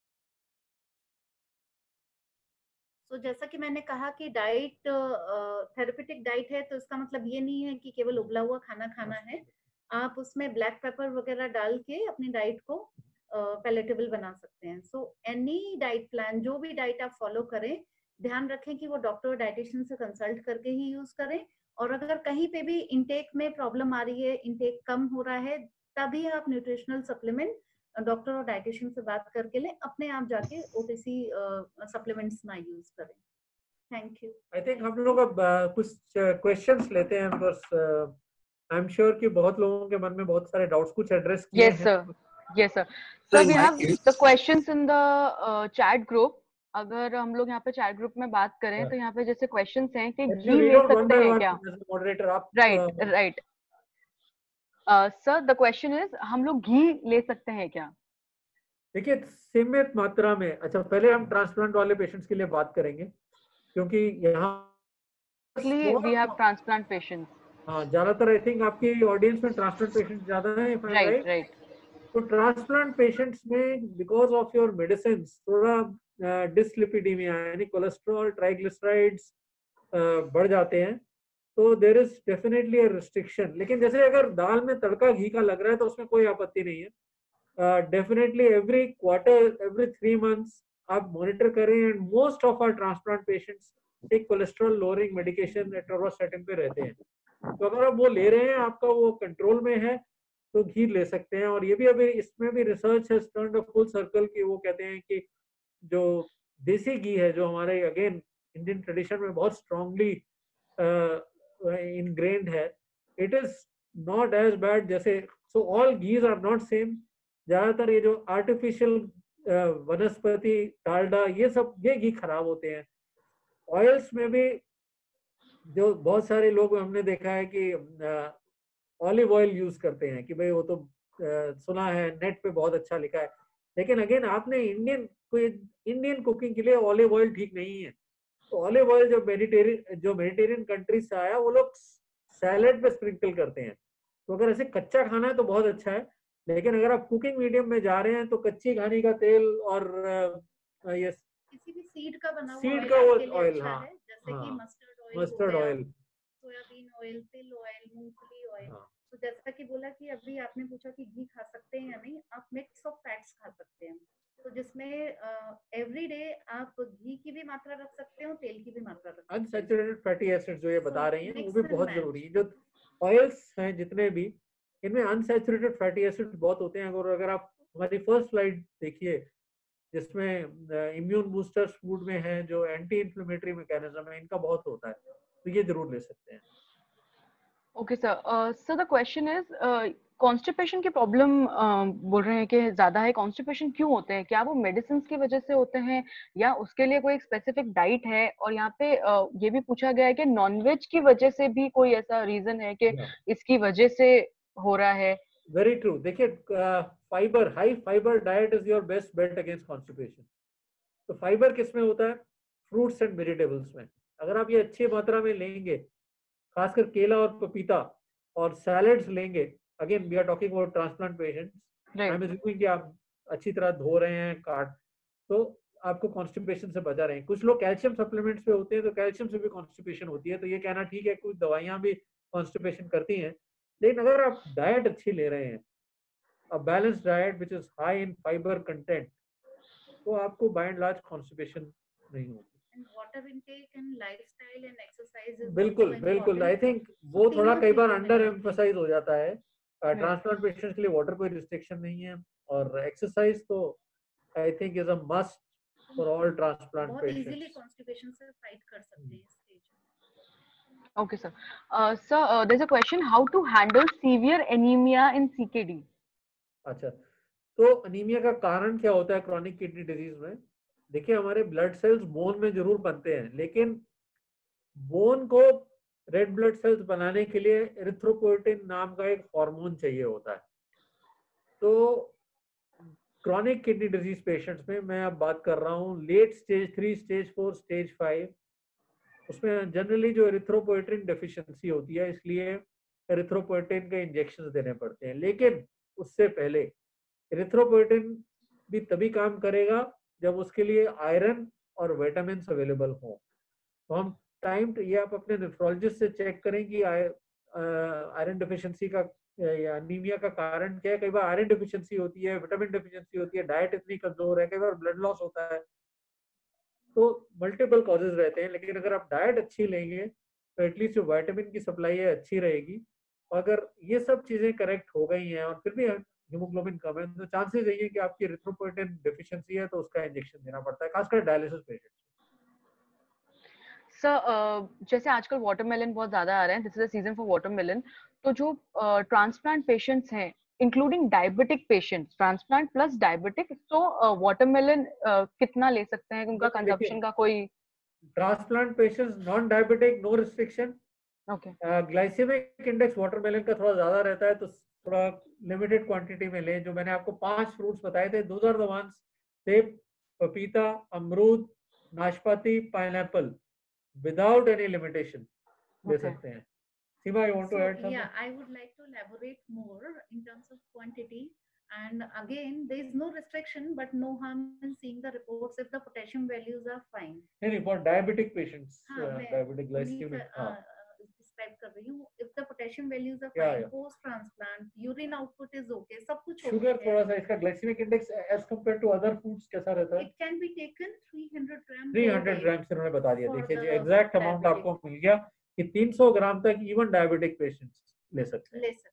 तो जैसा कि मैंने कहा कि डाइट थेरेपेटिक डाइट है, तो इसका मतलब ये नहीं है कि केवल उबला हुआ खाना खाना है। आप उसमें ब्लैक पेपर वगैरह डाल के अपनी डाइट को पैलेटेबल बना सकते हैं। सो एनी डाइट प्लान, जो भी डाइट आप फॉलो करें, ध्यान रखें कि वो डॉक्टर और डाइटिशियन से कंसल्ट करके ही यूज करें। और अगर कहीं पे भी इंटेक में प्रॉब्लम आ रही है, इंटेक कम हो रहा है, तभी आप न्यूट्रिशनल सप्लीमेंट डॉक्टर और डाइटिशियन से बात करके लें, अपने आप जाके ओटीसी सप्लीमेंट्स ना यूज करें। Thank you. आई थिंक हम लोग अब कुछ क्वेश्चंस लेते हैं, बिकॉज़ आई एम श्योर कि बहुत लोगों के मन में बहुत सारे डाउट्स कुछ एड्रेस किए हैं। Yes sir. So we have the questions in the chat group. अगर हम लोग यहाँ पे चैट ग्रुप में बात करें तो यहाँ पे जैसे क्वेश्चंस हैं कि घी ले सकते हैं क्या? मॉडरेटर आप। Right sir, the question is हम लोग घी ले सकते हैं क्या? देखिए, सीमित मात्रा में। अच्छा, पहले हम ट्रांसप्लांट वाले पेशेंट्स के लिए बात करेंगे, क्योंकि यहाँ वी हैव ट्रांसप्लांट पेशेंट्स। हाँ, ज्यादातर आई थिंक आपकी ऑडियंस में ट्रांसप्लांट पेशेंट ज्यादा है। राइट। तो ट्रांसप्लांट पेशेंट्स में बिकॉज ऑफ योर मेडिसिन थोड़ा डिसलिपिडीमिया यानी कोलेस्ट्रॉल ट्राइग्लिसराइड्स बढ़ जाते हैं, तो there is definitely a restriction. लेकिन जैसे अगर दाल में तड़का घी का लग रहा है तो उसमें कोई आपत्ति नहीं है। Definitely every quarter, every 3 months आप मॉनिटर करें। And most of our transplant patients एक कोलेस्ट्रॉल लोअरिंग मेडिकेशन एटोरोस्टेटिन पे रहते हैं, तो अगर आप वो ले रहे हैं, आपका वो कंट्रोल में है, तो घी ले सकते हैं। और ये भी अभी इसमें भी रिसर्च है टर्न्ड अ फुल सर्कल की, वो कहते हैं कि जो देसी घी है, जो हमारे अगेन इंडियन ट्रेडिशन में बहुत स्ट्रांगली इनग्रेन्ड है, it is not as bad जैसे। So all ghees are not same. ज्यादातर ये जो आर्टिफिशियल वनस्पति डालडा ये घी खराब होते हैं। ऑयल्स में भी जो बहुत सारे लोग हमने देखा है कि ऑलिव ऑयल यूज करते हैं कि भाई वो तो सुना है नेट पे बहुत अच्छा लिखा है, लेकिन अगेन आपने इंडियन कुकिंग के लिए ऑलिव ऑयल ठीक नहीं है। तो ऑलिव ऑयल जो मेडिटेरियन कंट्रीज से आया, वो लोग सैलेड पे स्प्रिंकल करते हैं। तो अगर ऐसे कच्चा खाना है तो बहुत अच्छा है, लेकिन अगर आप कुकिंग मीडियम में जा रहे हैं तो कच्ची घानी का तेल और ये किसी भी सीड का बना हुआ सीड का ऑयल, अच्छा हाँ, है, जैसे कि mustard mustard oil, soybean oil, तिल ऑयल, मूंगफली ऑयल। हाँ। तो जैसा कि बोला कि अभी आपने पूछा कि घी खा सकते हैं या नहीं, आप मिक्स ऑफ फैट्स खा सकते हैं, तो जिसमें एवरी डे आप घी की भी मात्रा रख सकते हो, तेल की भी मात्रा रख सकते हैं। अनसैचुरेटेड फैटी एसिड जो ये बता रही हैं, वो भी बहुत जरूरी है। जो ऑयल्स हैं जितने भी, इनमें अनसैचुरेटेड फैटी एसिड बहुत होते हैं। और अगर आप हमारी फर्स्ट स्लाइड देखिए, जिसमें इम्यून बूस्टर्स फूड में है, जो एंटी इन्फ्लेमेटरी मैकेनिज्म है, इनका बहुत होता है, तो ये जरूर ले सकते हैं। Okay sir, sir the question is constipation की प्रॉब्लम बोल रहे हैं कि ज्यादा है। कॉन्स्टिपेशन क्यों होते हैं? क्या वो मेडिसिन की वजह से होते हैं या उसके लिए कोई स्पेसिफिक डाइट है? और यहाँ पे ये भी पूछा गया है कि नॉनवेज की वजह से भी कोई ऐसा रीजन है कि इसकी वजह से हो रहा है? Very true. देखिए, fibre, high fibre diet is your best bet against constipation. तो फाइबर किस में होता है? फ्रूट्स एंड वेजिटेबल्स में। अगर आप ये अच्छी मात्रा में लेंगे, खासकर केला और पपीता, और सैलेड्स लेंगे, again we are talking about transplant patients, I am assuming कि आप अच्छी तरह धो रहे हैं काट, तो आपको कॉन्स्टिपेशन से बचा रहे हैं। कुछ लोग कैल्शियम सप्लीमेंट्स पे होते हैं, तो कैल्शियम से भी कॉन्स्टिपेशन होती है, तो ये कहना ठीक है, कुछ दवाइयां भी कॉन्स्टिपेशन करती हैं। लेकिन अगर आप डाइट अच्छी ले रहे हैं, a balanced diet which is high in fibre content, तो आपको बाय एंड लार्ज कॉन्स्टिपेशन नहीं होगी। Water intake and lifestyle and exercise is बिल्कुल बिल्कुल। आई थिंक वो थोड़ा कई बार अंडर एम्फसाइज हो जाता है। ट्रांसप्लांट पेशेंट्स के लिए वाटर कोई रिस्ट्रिक्शन नहीं है, और एक्सरसाइज तो I think is a must for all transplant बहुत पेशेंट्स। इजीली कॉन्स्टिपेशन से फाइट कर सकते हैं इस स्टेज में। Okay sir, sir there is a question, how to handle severe anaemia in CKD? अच्छा, तो अनीमिया का कारण क्या होता है क्रॉनिक किडनी डिजीज में? देखिए, हमारे ब्लड सेल्स बोन में जरूर बनते हैं, लेकिन बोन को रेड ब्लड सेल्स बनाने के लिए एरिथ्रोपोइटिन नाम का एक हार्मोन चाहिए होता है। तो क्रॉनिक किडनी डिजीज पेशेंट्स में मैं अब बात कर रहा हूँ लेट स्टेज 3, स्टेज 4, स्टेज 5, उसमें जनरली जो एरिथ्रोपोइटिन डेफिशिएंसी होती है, इसलिए एरिथ्रोपोइटिन के इंजेक्शन देने पड़ते हैं। लेकिन उससे पहले एरिथ्रोपोइटिन भी तभी काम करेगा जब उसके लिए आयरन और विटामिन अवेलेबल हो। तो हम ये आप अपने नेफ्रोलॉजिस्ट से चेक करें कि आयरन डिफिशिएंसी का या अनीमिया का कारण क्या है। कई बार आयरन डिफिशिएंसी होती है, विटामिन डिफिशिएंसी होती है, डाइट इतनी कमजोर है, कई बार ब्लड लॉस होता है, तो मल्टीपल कॉजेज रहते हैं। लेकिन अगर आप डाइट अच्छी लेंगे तो एटलीस्ट जो विटामिन की सप्लाई है अच्छी रहेगी। और अगर ये सब चीजें करेक्ट हो गई हैं और फिर भी हीमोग्लोबिन कम है, तो चांसेस यही है कि आपकी एरिथ्रोपोइटिन डेफिशिएंसी है, तो उसका इंजेक्शन देना पड़ता है, खासकर डायलिसिस पेशेंट्स। सर जैसे आजकल वाटरमेलन बहुत ज्यादा आ रहे हैं, this is the season for watermelon, तो जो ट्रांसप्लांट पेशेंट्स हैं including diabetic patients, transplant plus diabetic, तो वाटरमेलन कितना ले सकते हैं? उनका कंजप्शन का कोई? Transplant patients non diabetic, no restriction. Okay. Glycaemic index watermelon का थोड़ा ज्यादा रहता है, तो थोड़ा लिमिटेड क्वांटिटी में लें। जो मैंने आपको 5 फ्रूट्स बताए थे, दोज आर द वंस, सेब, पपीता, अमरूद, नाशपाती, पाइनएप्पल, विदाउट एनी लिमिटेशन ले सकते हैं। Seema, you want to add something? Yeah, I would like to elaborate more in terms of quantity. And again, there is no restriction, but no harm in seeing the reports if the potassium values are fine. नहीं for diabetic patients, हाँ, मैं diabetic उन्हीं glycemic, का describe कर रही हूँ. If the potassium values are Yeah, fine, yeah. post transplant, urine output is okay, सब कुछ शुगर okay थोड़ा है. सा इसका glycemic index as compared to other foods कैसा रहता है? It can be taken 300 grams. 300 ग्राम से उन्होंने बता दिया. For देखिए जी the एग्जैक्ट अमाउंट diabetic. आपको मिल गया कि 300 ग्राम तक इवन डायबिटिक पेशेंट्स ले सकते हैं. ले सकते.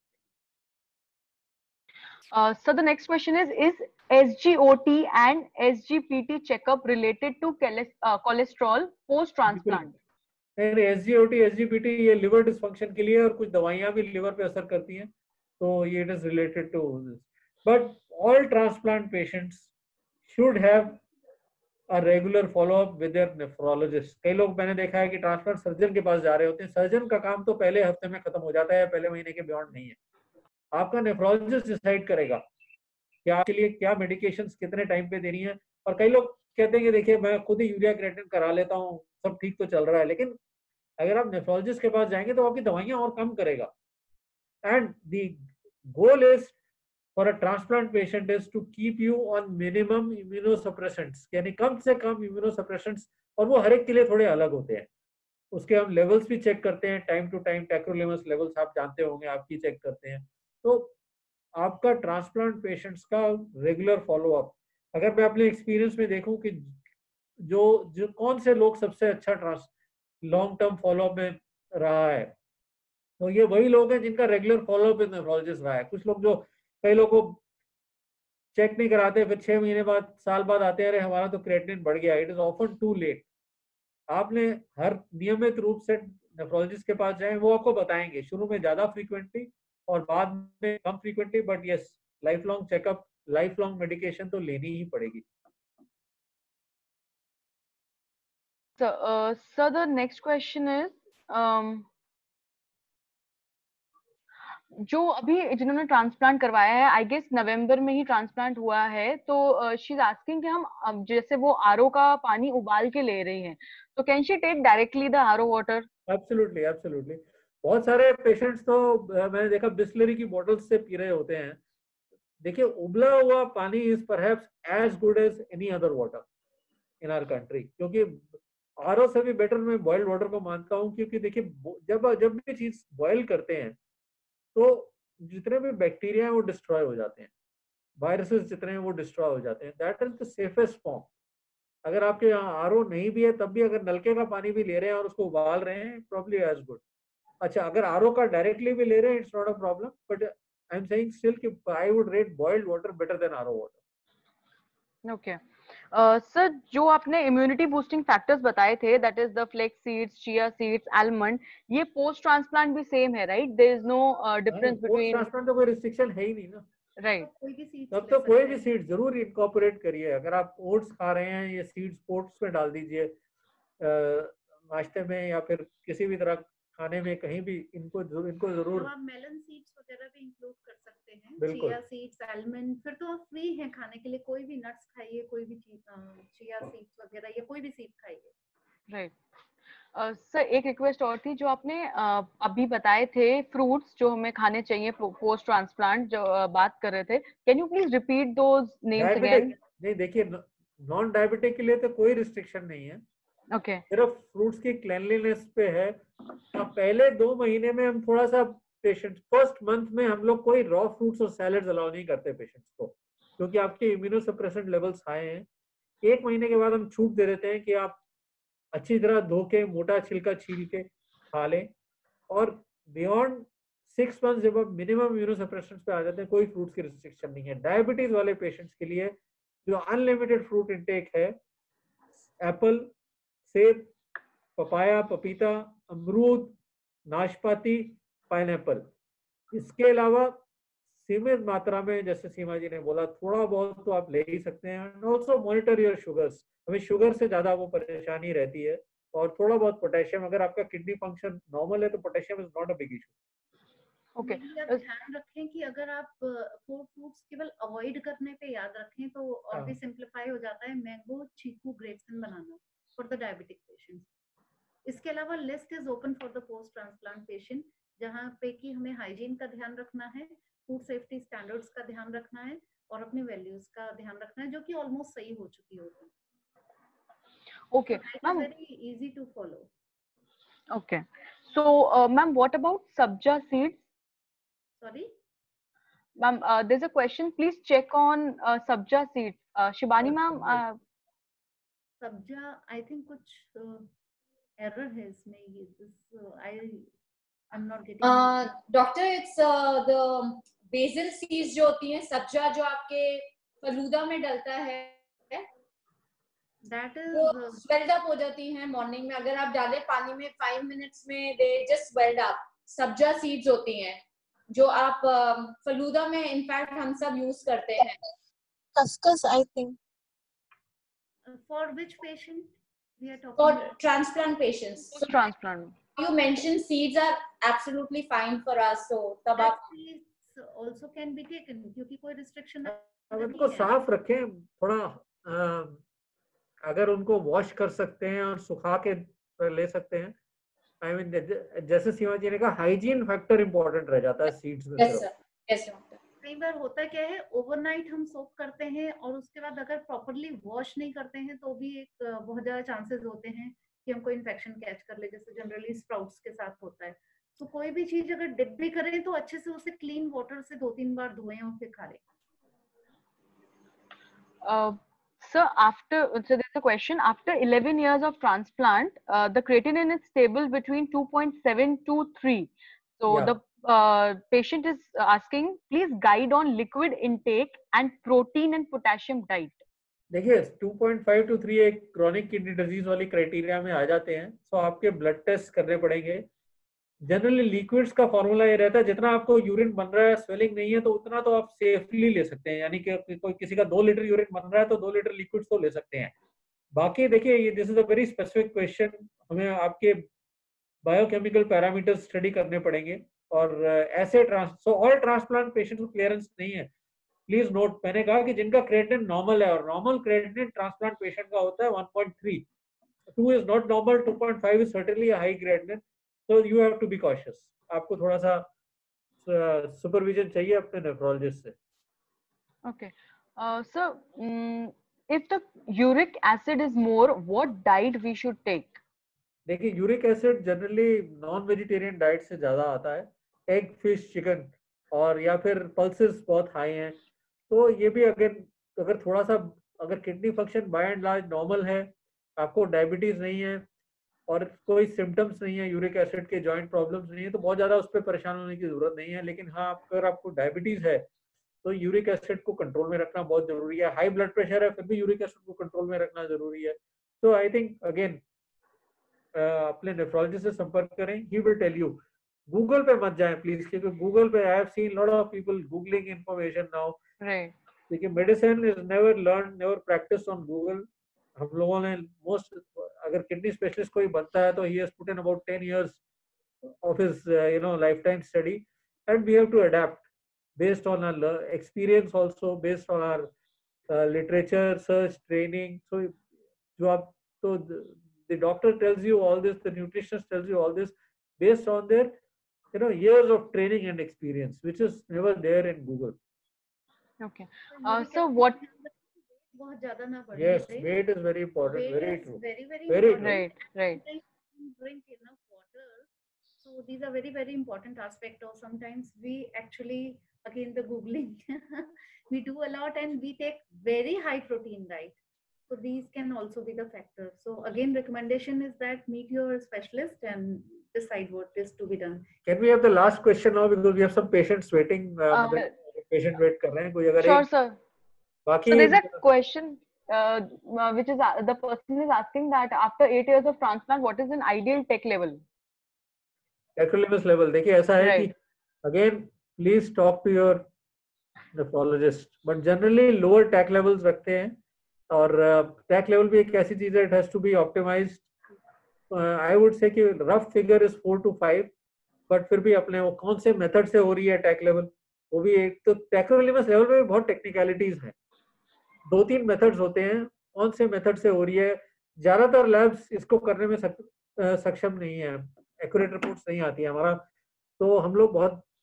So the next question is SGOT and SGPT checkup related to cholesterol post transplant? नहीं, SGOT SGPT ये लिवर डिस्फंक्शन के लिए और कुछ दवाइयां भी लिवर पे असर करती हैं, तो ये it is related to this. But all transplant patients should have a regular follow up with their nephrologist. कई लोग मैंने देखा है कि ट्रांसप्लांट सर्जन के पास जा रहे होते हैं. सर्जन का काम तो पहले हफ्ते में खत्म हो जाता है, पहले महीने के बियॉन्ड नहीं है. आपका नेफ्रोलॉजिस्ट डिसाइड करेगा कि आपके लिए क्या मेडिकेशंस कितने टाइम पे देनी है. और कई लोग कहते हैं कि देखिए मैं खुद ही यूरिया क्रिएटिनिन करा लेता हूँ, सब ठीक तो चल रहा है, लेकिन अगर आप नेफ्रोलॉजिस्ट के पास जाएंगे तो आपकी दवाइयां और कम करेगा. And the goal is for a transplant patient is to keep you on minimum immunosuppressants, यानी कम से कम इम्यूनोसप्रेसेंट्स, और वो हर एक के लिए थोड़े अलग होते हैं. उसके हम लेवल्स भी चेक करते हैं time to time. Tacrolimus levels आप जानते होंगे, आपकी चेक करते हैं. तो आपका ट्रांसप्लांट पेशेंट्स का रेगुलर फॉलो अप, अगर मैं अपने एक्सपीरियंस में देखूं कि जो कौन से लोग सबसे अच्छा लॉन्ग टर्म फॉलोअप में रहा है, तो ये वही लोग हैं जिनका रेगुलर फॉलोअप विद नेफ्रोलॉजिस्ट रहा है. कुछ लोग जो कई लोग को चेक नहीं कराते, फिर 6 महीने बाद साल बाद आते हैं, अरे हमारा तो क्रिएटिनिन बढ़ गया. It is often too late. आपने हर नियमित रूप से नेफ्रोलॉजिस्ट के पास जाएं, वो आपको बताएंगे शुरू में ज्यादा फ्रीक्वेंटली और बाद में कम frequently, but yes life long checkup, life long medication तो लेनी ही पड़ेगी. So the next question is जो अभी जिन्होंने ट्रांसप्लांट करवाया है, आई गेस नवंबर में ही ट्रांसप्लांट हुआ है, तो शी इज आस्किंग कि हम जैसे वो आरओ का पानी उबाल के ले रही हैं, तो can she take directly the RO water? Absolutely absolutely. बहुत सारे पेशेंट्स तो मैंने देखा बिस्लरी की बोतल्स से पी रहे होते हैं. देखिए उबला हुआ पानी is perhaps as good as any other water in our country, क्योंकि आरओ से भी बेटर मैं बॉइल्ड वाटर को मानता हूँ. क्योंकि देखिए जब जब भी चीज बॉयल करते हैं तो जितने भी बैक्टीरिया हैं वो डिस्ट्रॉय हो जाते हैं, वायरसेस जितने हैं वो डिस्ट्रॉय हो जाते हैं. That is the safest form. अगर आपके यहाँ आरओ नहीं भी है तब भी अगर नलके का पानी भी ले रहे हैं और उसको उबाल रहे हैं, प्रॉब्ली एज गुड. अच्छा, अगर आरओ का डायरेक्टली भी ले रहे हैं, it's not a problem, but I am saying still कि I would rate boiled water better than RO water. Okay sir, जो आपने इम्यूनिटी बूस्टिंग फैक्टर्स बताए थे, that is the flax seeds, chia seeds, almond, ये post transplant भी same है, right? There is no difference post between, transplant तो कोई restriction है ही नहीं ना. राइट? कोई भी सीड्स तब तो कोई भी सीड जरूर इनकॉर्पोरेट करिए. अगर आप ओट्स खा रहे हैं, ये सीड्स ओट्स में डाल दीजिए नाश्ते में या फिर किसी भी तरह खाने में, कहीं भी इनको जरूर. तो आप मेलन सीड्स वगैरह भी इंक्लूड कर सकते हैं, बिल्कुल. चिया सीड्स, आलमंड, फिर तो आप फ्री हैं खाने के लिए. कोई भी नट्स खाइए, कोई भी चीज, चिया सीड्स वगैरह या कोई भी सीड खाइए. राइट. सर एक रिक्वेस्ट और थी, जो आपने अभी बताए थे फ्रूट्स जो हमें खाने चाहिए पोस्ट ट्रांसप्लांट, जो बात कर रहे थे, can you please repeat those names again? नहीं देखिए, नॉन डायबिटिक के लिए तो कोई रिस्ट्रिक्शन नहीं है. ओके. सिर्फ फ्रूट्स की क्लेanलीनेस पे है. पहले 2 महीने में हम थोड़ा सा पेशेंट, फर्स्ट मंथ में हम लोग कोई रॉ फ्रूट्स और सैलेड्स अलाउ नहीं करते पेशेंट्स को, क्योंकि आपके इम्यूनोसप्रेसेंट लेवल्स हाई हैं. 1 महीने के बाद हम छूट दे देते हैं कि आप अच्छी तरह धो के मोटा छिलका छील के खा लें. और बियॉन्ड 6 मंथ जब आप मिनिमम इम्यूनोसप्रेसेंट्स पे आ जाते हैं, कोई फ्रूट्स की रिस्ट्रिक्शन नहीं है. डायबिटीज वाले पेशेंट्स के लिए जो अनलिमिटेड फ्रूट इंटेक है, एप्पल, सेब, पपाया, पपीता, अमरूद, नाशपाती, पाइनएप्पल. इसके अलावा सीमित मात्रा में, जैसे सीमा जी ने बोला, थोड़ा बहुत तो आप ले ही सकते हैं. And also monitor your sugars. हमें शुगर से ज्यादा वो परेशानी रहती है. और थोड़ा बहुत पोटेशियम, अगर आपका किडनी फंक्शन नॉर्मल है तो potassium is not a big issue. Okay. आप ध्यान रखें कि अगर आप 4 फ्रूट्स केवल अवॉइड करने पे याद रखें तो और भी सिंप्लीफाई हो जाता है. Mango, chikoo, grapes and banana for the diabetic patients. इसके अलावा list is open for the post transplant patient, जहाँ पे कि हमें हाइजीन का ध्यान रखना है. फूड सेफ्टी स्टैंडर्ड्स का ध्यान रखना है और अपने वैल्यूज का ध्यान रखना है, जो कि ऑलमोस्ट सही हो चुकी होती है. Okay, It's very easy to follow. Okay. So, ma'am, what about sabja seeds? Sorry? Ma'am, there's a question. Please check on sabja seeds. Shibani ma'am. Sabja, I think कुछ error है इसमें. I'm not getting. Doctor, it's the basil seeds जो होती हैं, सब्जा जो आपके फलूदा में डलता है, That is वो swelled up हो जाती हैं मॉर्निंग में. अगर आप डालें पानी में 5 minutes में, they just swelled up. Sabja seeds होती हैं जो आप फलूदा में इनफैक्ट हम सब यूज करते हैं. Cuscus, I think. For which patient we are talking For about? transplant patients. Post transplant. You mentioned seeds are absolutely fine for us, so तब आप Seeds also can be taken क्योंकि कोई restriction उनको साफ रखें थोड़ा. अगर उनको वॉश कर सकते हैं और सुखा के ले सकते हैं. आई मीन जैसे सीमा जी ने कहा, हाइजीन फैक्टर इंपॉर्टेंट रह जाता है सीड्स में. yes sir, yes doctor. कई बार होता क्या है, ओवरनाइट हम सोक करते हैं और उसके बाद अगर प्रॉपरली वॉश नहीं करते हैं तो भी एक बहुत ज्यादा चांसेस होते हैं कि हमको इन्फेक्शन कैच कर ले, जैसे जनरली स्प्राउट्स के साथ होता है. तो कोई भी चीज अगर डिप भी करें तो अच्छे से उसे क्लीन वाटर से 2-3 बार धोएं और फिर खा लें. Sir, so there's a question. After 11 years of transplant, the creatinine is stable between 2.7 to 3. So Yeah. the patient is asking, please guide on liquid intake and protein and potassium diet. देखिए 2.5 to 3 एक chronic kidney disease वाली criteria में आ जाते हैं. सो आपके blood test करने पड़ेंगे. जनरली लिक्विड्स का फॉर्मूला ये रहता है, जितना आपको यूरिन बन रहा है, स्वेलिंग नहीं है, तो उतना तो आप सेफली ले सकते हैं. यानी कि कोई किसी का 2 लीटर यूरिन बन रहा है तो 2 लीटर लिक्विड्स तो ले सकते हैं. बाकी देखिए, ये this is a very specific question. हमें आपके बायोकेमिकल पैरामीटर्स स्टडी करने पड़ेंगे. और ऐसे ऑल ट्रांसप्लांट पेशेंट्स को क्लियरेंस नहीं है. प्लीज नोट, मैंने कहा कि जिनका क्रिएटिनिन नॉर्मल है, और नॉर्मल क्रिएटिनिन ट्रांसप्लांट पेशेंट का होता है 1.3. 2 is not normal, 2.5 is certainly high creatinine. So you have to be cautious. आपको थोड़ा सा supervision चाहिए अपने nephrologist से. Okay. So, if the uric acid is more, what diet we should take? देखिए, uric acid generally non vegetarian diet से ज्यादा आता है. एग, फिश, चिकन और या फिर पल्सेस बहुत हाई हैं. तो ये भी अगर थोड़ा सा, अगर kidney function by and large normal है, आपको डायबिटीज नहीं है और कोई सिम्टम्स नहीं है, यूरिक एसिड के जॉइंट प्रॉब्लम्स नहीं है, तो बहुत ज्यादा उस पर परेशान होने की जरूरत नहीं है. लेकिन हाँ, अगर आपको डायबिटीज है तो यूरिक एसिड को कंट्रोल में रखना बहुत जरूरी है. हाई ब्लड प्रेशर है फिर भी यूरिक एसिड को कंट्रोल में रखना जरूरी है. तो आई थिंक अगेन अपने नेफ्रोलॉजिस्ट से संपर्क करें. He will tell you. Google पे मत जाएं प्लीज, क्योंकि गूगल पे I have seen lot of people googling information now. देखिए, medicine is never learn, never practise on Google. हम लोगों ने अगर किडनी स्पेशलिस्ट कोई बनता है तो he has put in about 10 years of his lifetime study, and we have to adapt based on our experience, also based on our literature, search, training. So जो आप तो the doctor tells you all this, the nutritionist tells you all this based on their years of training and experience, which is never there in Google. Okay. So what? बहुत ज्यादा ना बढ़े. Yes, weight is very important. Weight very is true. very Right, important. right. Drink enough water. So these are very important aspect. Or sometimes we actually, again the googling, we do a lot and we take very high protein diet. So these can also be the factor. So again, recommendation is that meet your specialist and decide what is to be done. Can we have the last question now, because we have some patients waiting. Patient wait कर रहे हैं कोई. अगर Sure, sir. So there's a question which is the person is asking that after 8 years of transplant, what is an ideal TEC level? Tacrolimus level. देखिए, ऐसा है कि again please talk to your nephrologist, but generally lower TAC levels रखते हैं. और TAC level भी एक ऐसी चीज है, it has to be optimized. I would say कि rough figure is 4 to 5, but फिर भी अपने वो कौन से मेथड से हो रही है TAC level, वो भी एक. तो tacrolimus level में भी बहुत टेक्निकलिटीज हैं. 2-3 मेथड्स होते हैं, कौन से मेथड से हो रही है. ज्यादातर लैब्स इसको करने में सक्षम नहीं है, एक्यूरेट रिपोर्ट्स नहीं आती है हमारा. तो हम लोग बहुत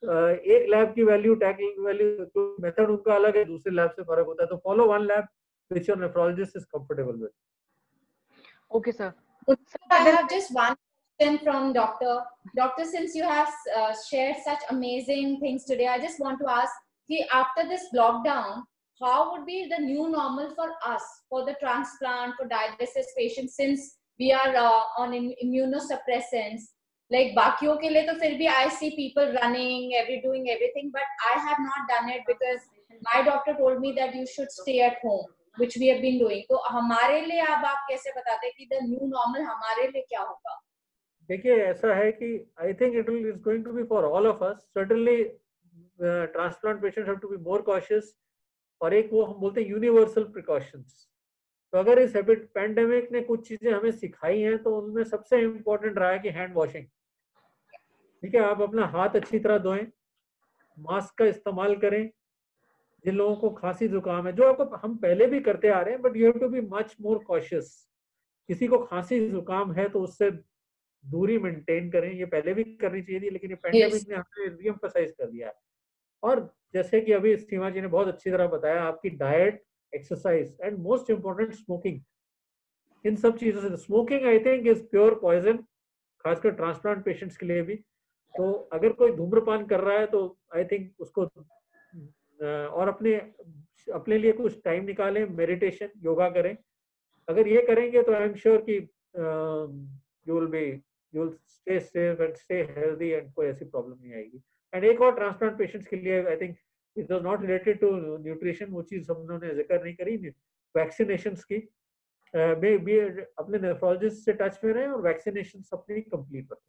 एक लैब की वैल्यू, टैकलिंग वैल्यू, मेथड उनका अलग है, दूसरे लैब से फर्क होता है, तो follow one lab which your nephrologist is comfortable with. Okay, sir. I have just one question from doctor. Doctor, since you have shared such amazing things today, I just want to ask, after this lockdown, how would be the new normal for us, for the transplant, for dialysis patients, since we are on immunosuppressants? Like बाकियों के लिए तो फिर भी I see people running, doing everything, but I have not done it because my doctor told me that you should stay at home, which we have been doing. तो हमारे लिए अब आप कैसे बताते हैं कि the new normal हमारे लिए क्या होगा? देखिए ऐसा है कि I think it is going to be for all of us. Certainly transplant patients have to be more cautious. और एक वो हम बोलते हैं यूनिवर्सल प्रिकॉशंस. तो अगर इस पैंडेमिक ने कुछ चीजें हमें सिखाई हैं तो उनमें सबसे इम्पोर्टेंट रहा है कि हैंड वॉशिंग. ठीक है, आप अपना हाथ अच्छी तरह धोएं, मास्क का इस्तेमाल करें. जिन लोगों को खांसी जुकाम है, जो आपको हम पहले भी करते आ रहे हैं, but you have to be much more cautious. किसी को खांसी जुकाम है तो उससे दूरी मेंटेन करें. ये पहले भी करनी चाहिए थी, लेकिन ये पैंडेमिक ने हमें रीएम्फसाइज कर दिया है. और जैसे कि अभी सीमा जी ने बहुत अच्छी तरह बताया, आपकी diet, exercise and most important smoking, इन सब चीजों से. Smoking I think is pure poison, खासकर ट्रांसप्लांट पेशेंट्स के लिए भी. तो अगर कोई धूम्रपान कर रहा है तो आई थिंक उसको और अपने लिए कुछ टाइम निकालें, मेडिटेशन, योगा करें. अगर ये करेंगे तो आई एम श्योर कि you will stay safe and stay healthy and कोई ऐसी प्रॉब्लम नहीं आएगी. एंड एक और ट्रांसप्लांट पेशेंट्स के लिए I think it was not related to nutrition, वो चीज हम लोगों ने जिक्र नहीं करी, वैक्सीनेशंस की. भी अपने नेफ्रोलॉजिस्ट से टच में रहें और वैक्सीनेशन अपनी कंप्लीट रखें.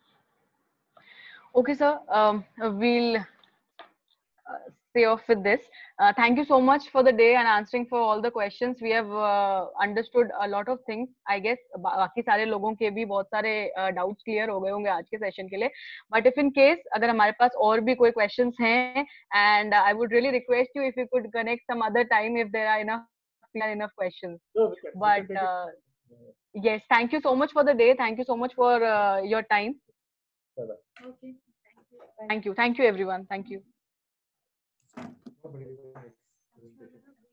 Okay, sir. We'll stay off with this. Thank you so much for the day and answering for all the questions. We have understood a lot of things. I guess बाकी सारे लोगों के भी बहुत सारे doubts clear हो गए होंगे आज के session के लिए. But if in case अगर हमारे पास और भी कोई questions हैं, and I would really request you if you could connect some other time if there are enough questions. But yes, thank you so much for the day. Thank you so much for your time. Okay. Thank you everyone. Thank you.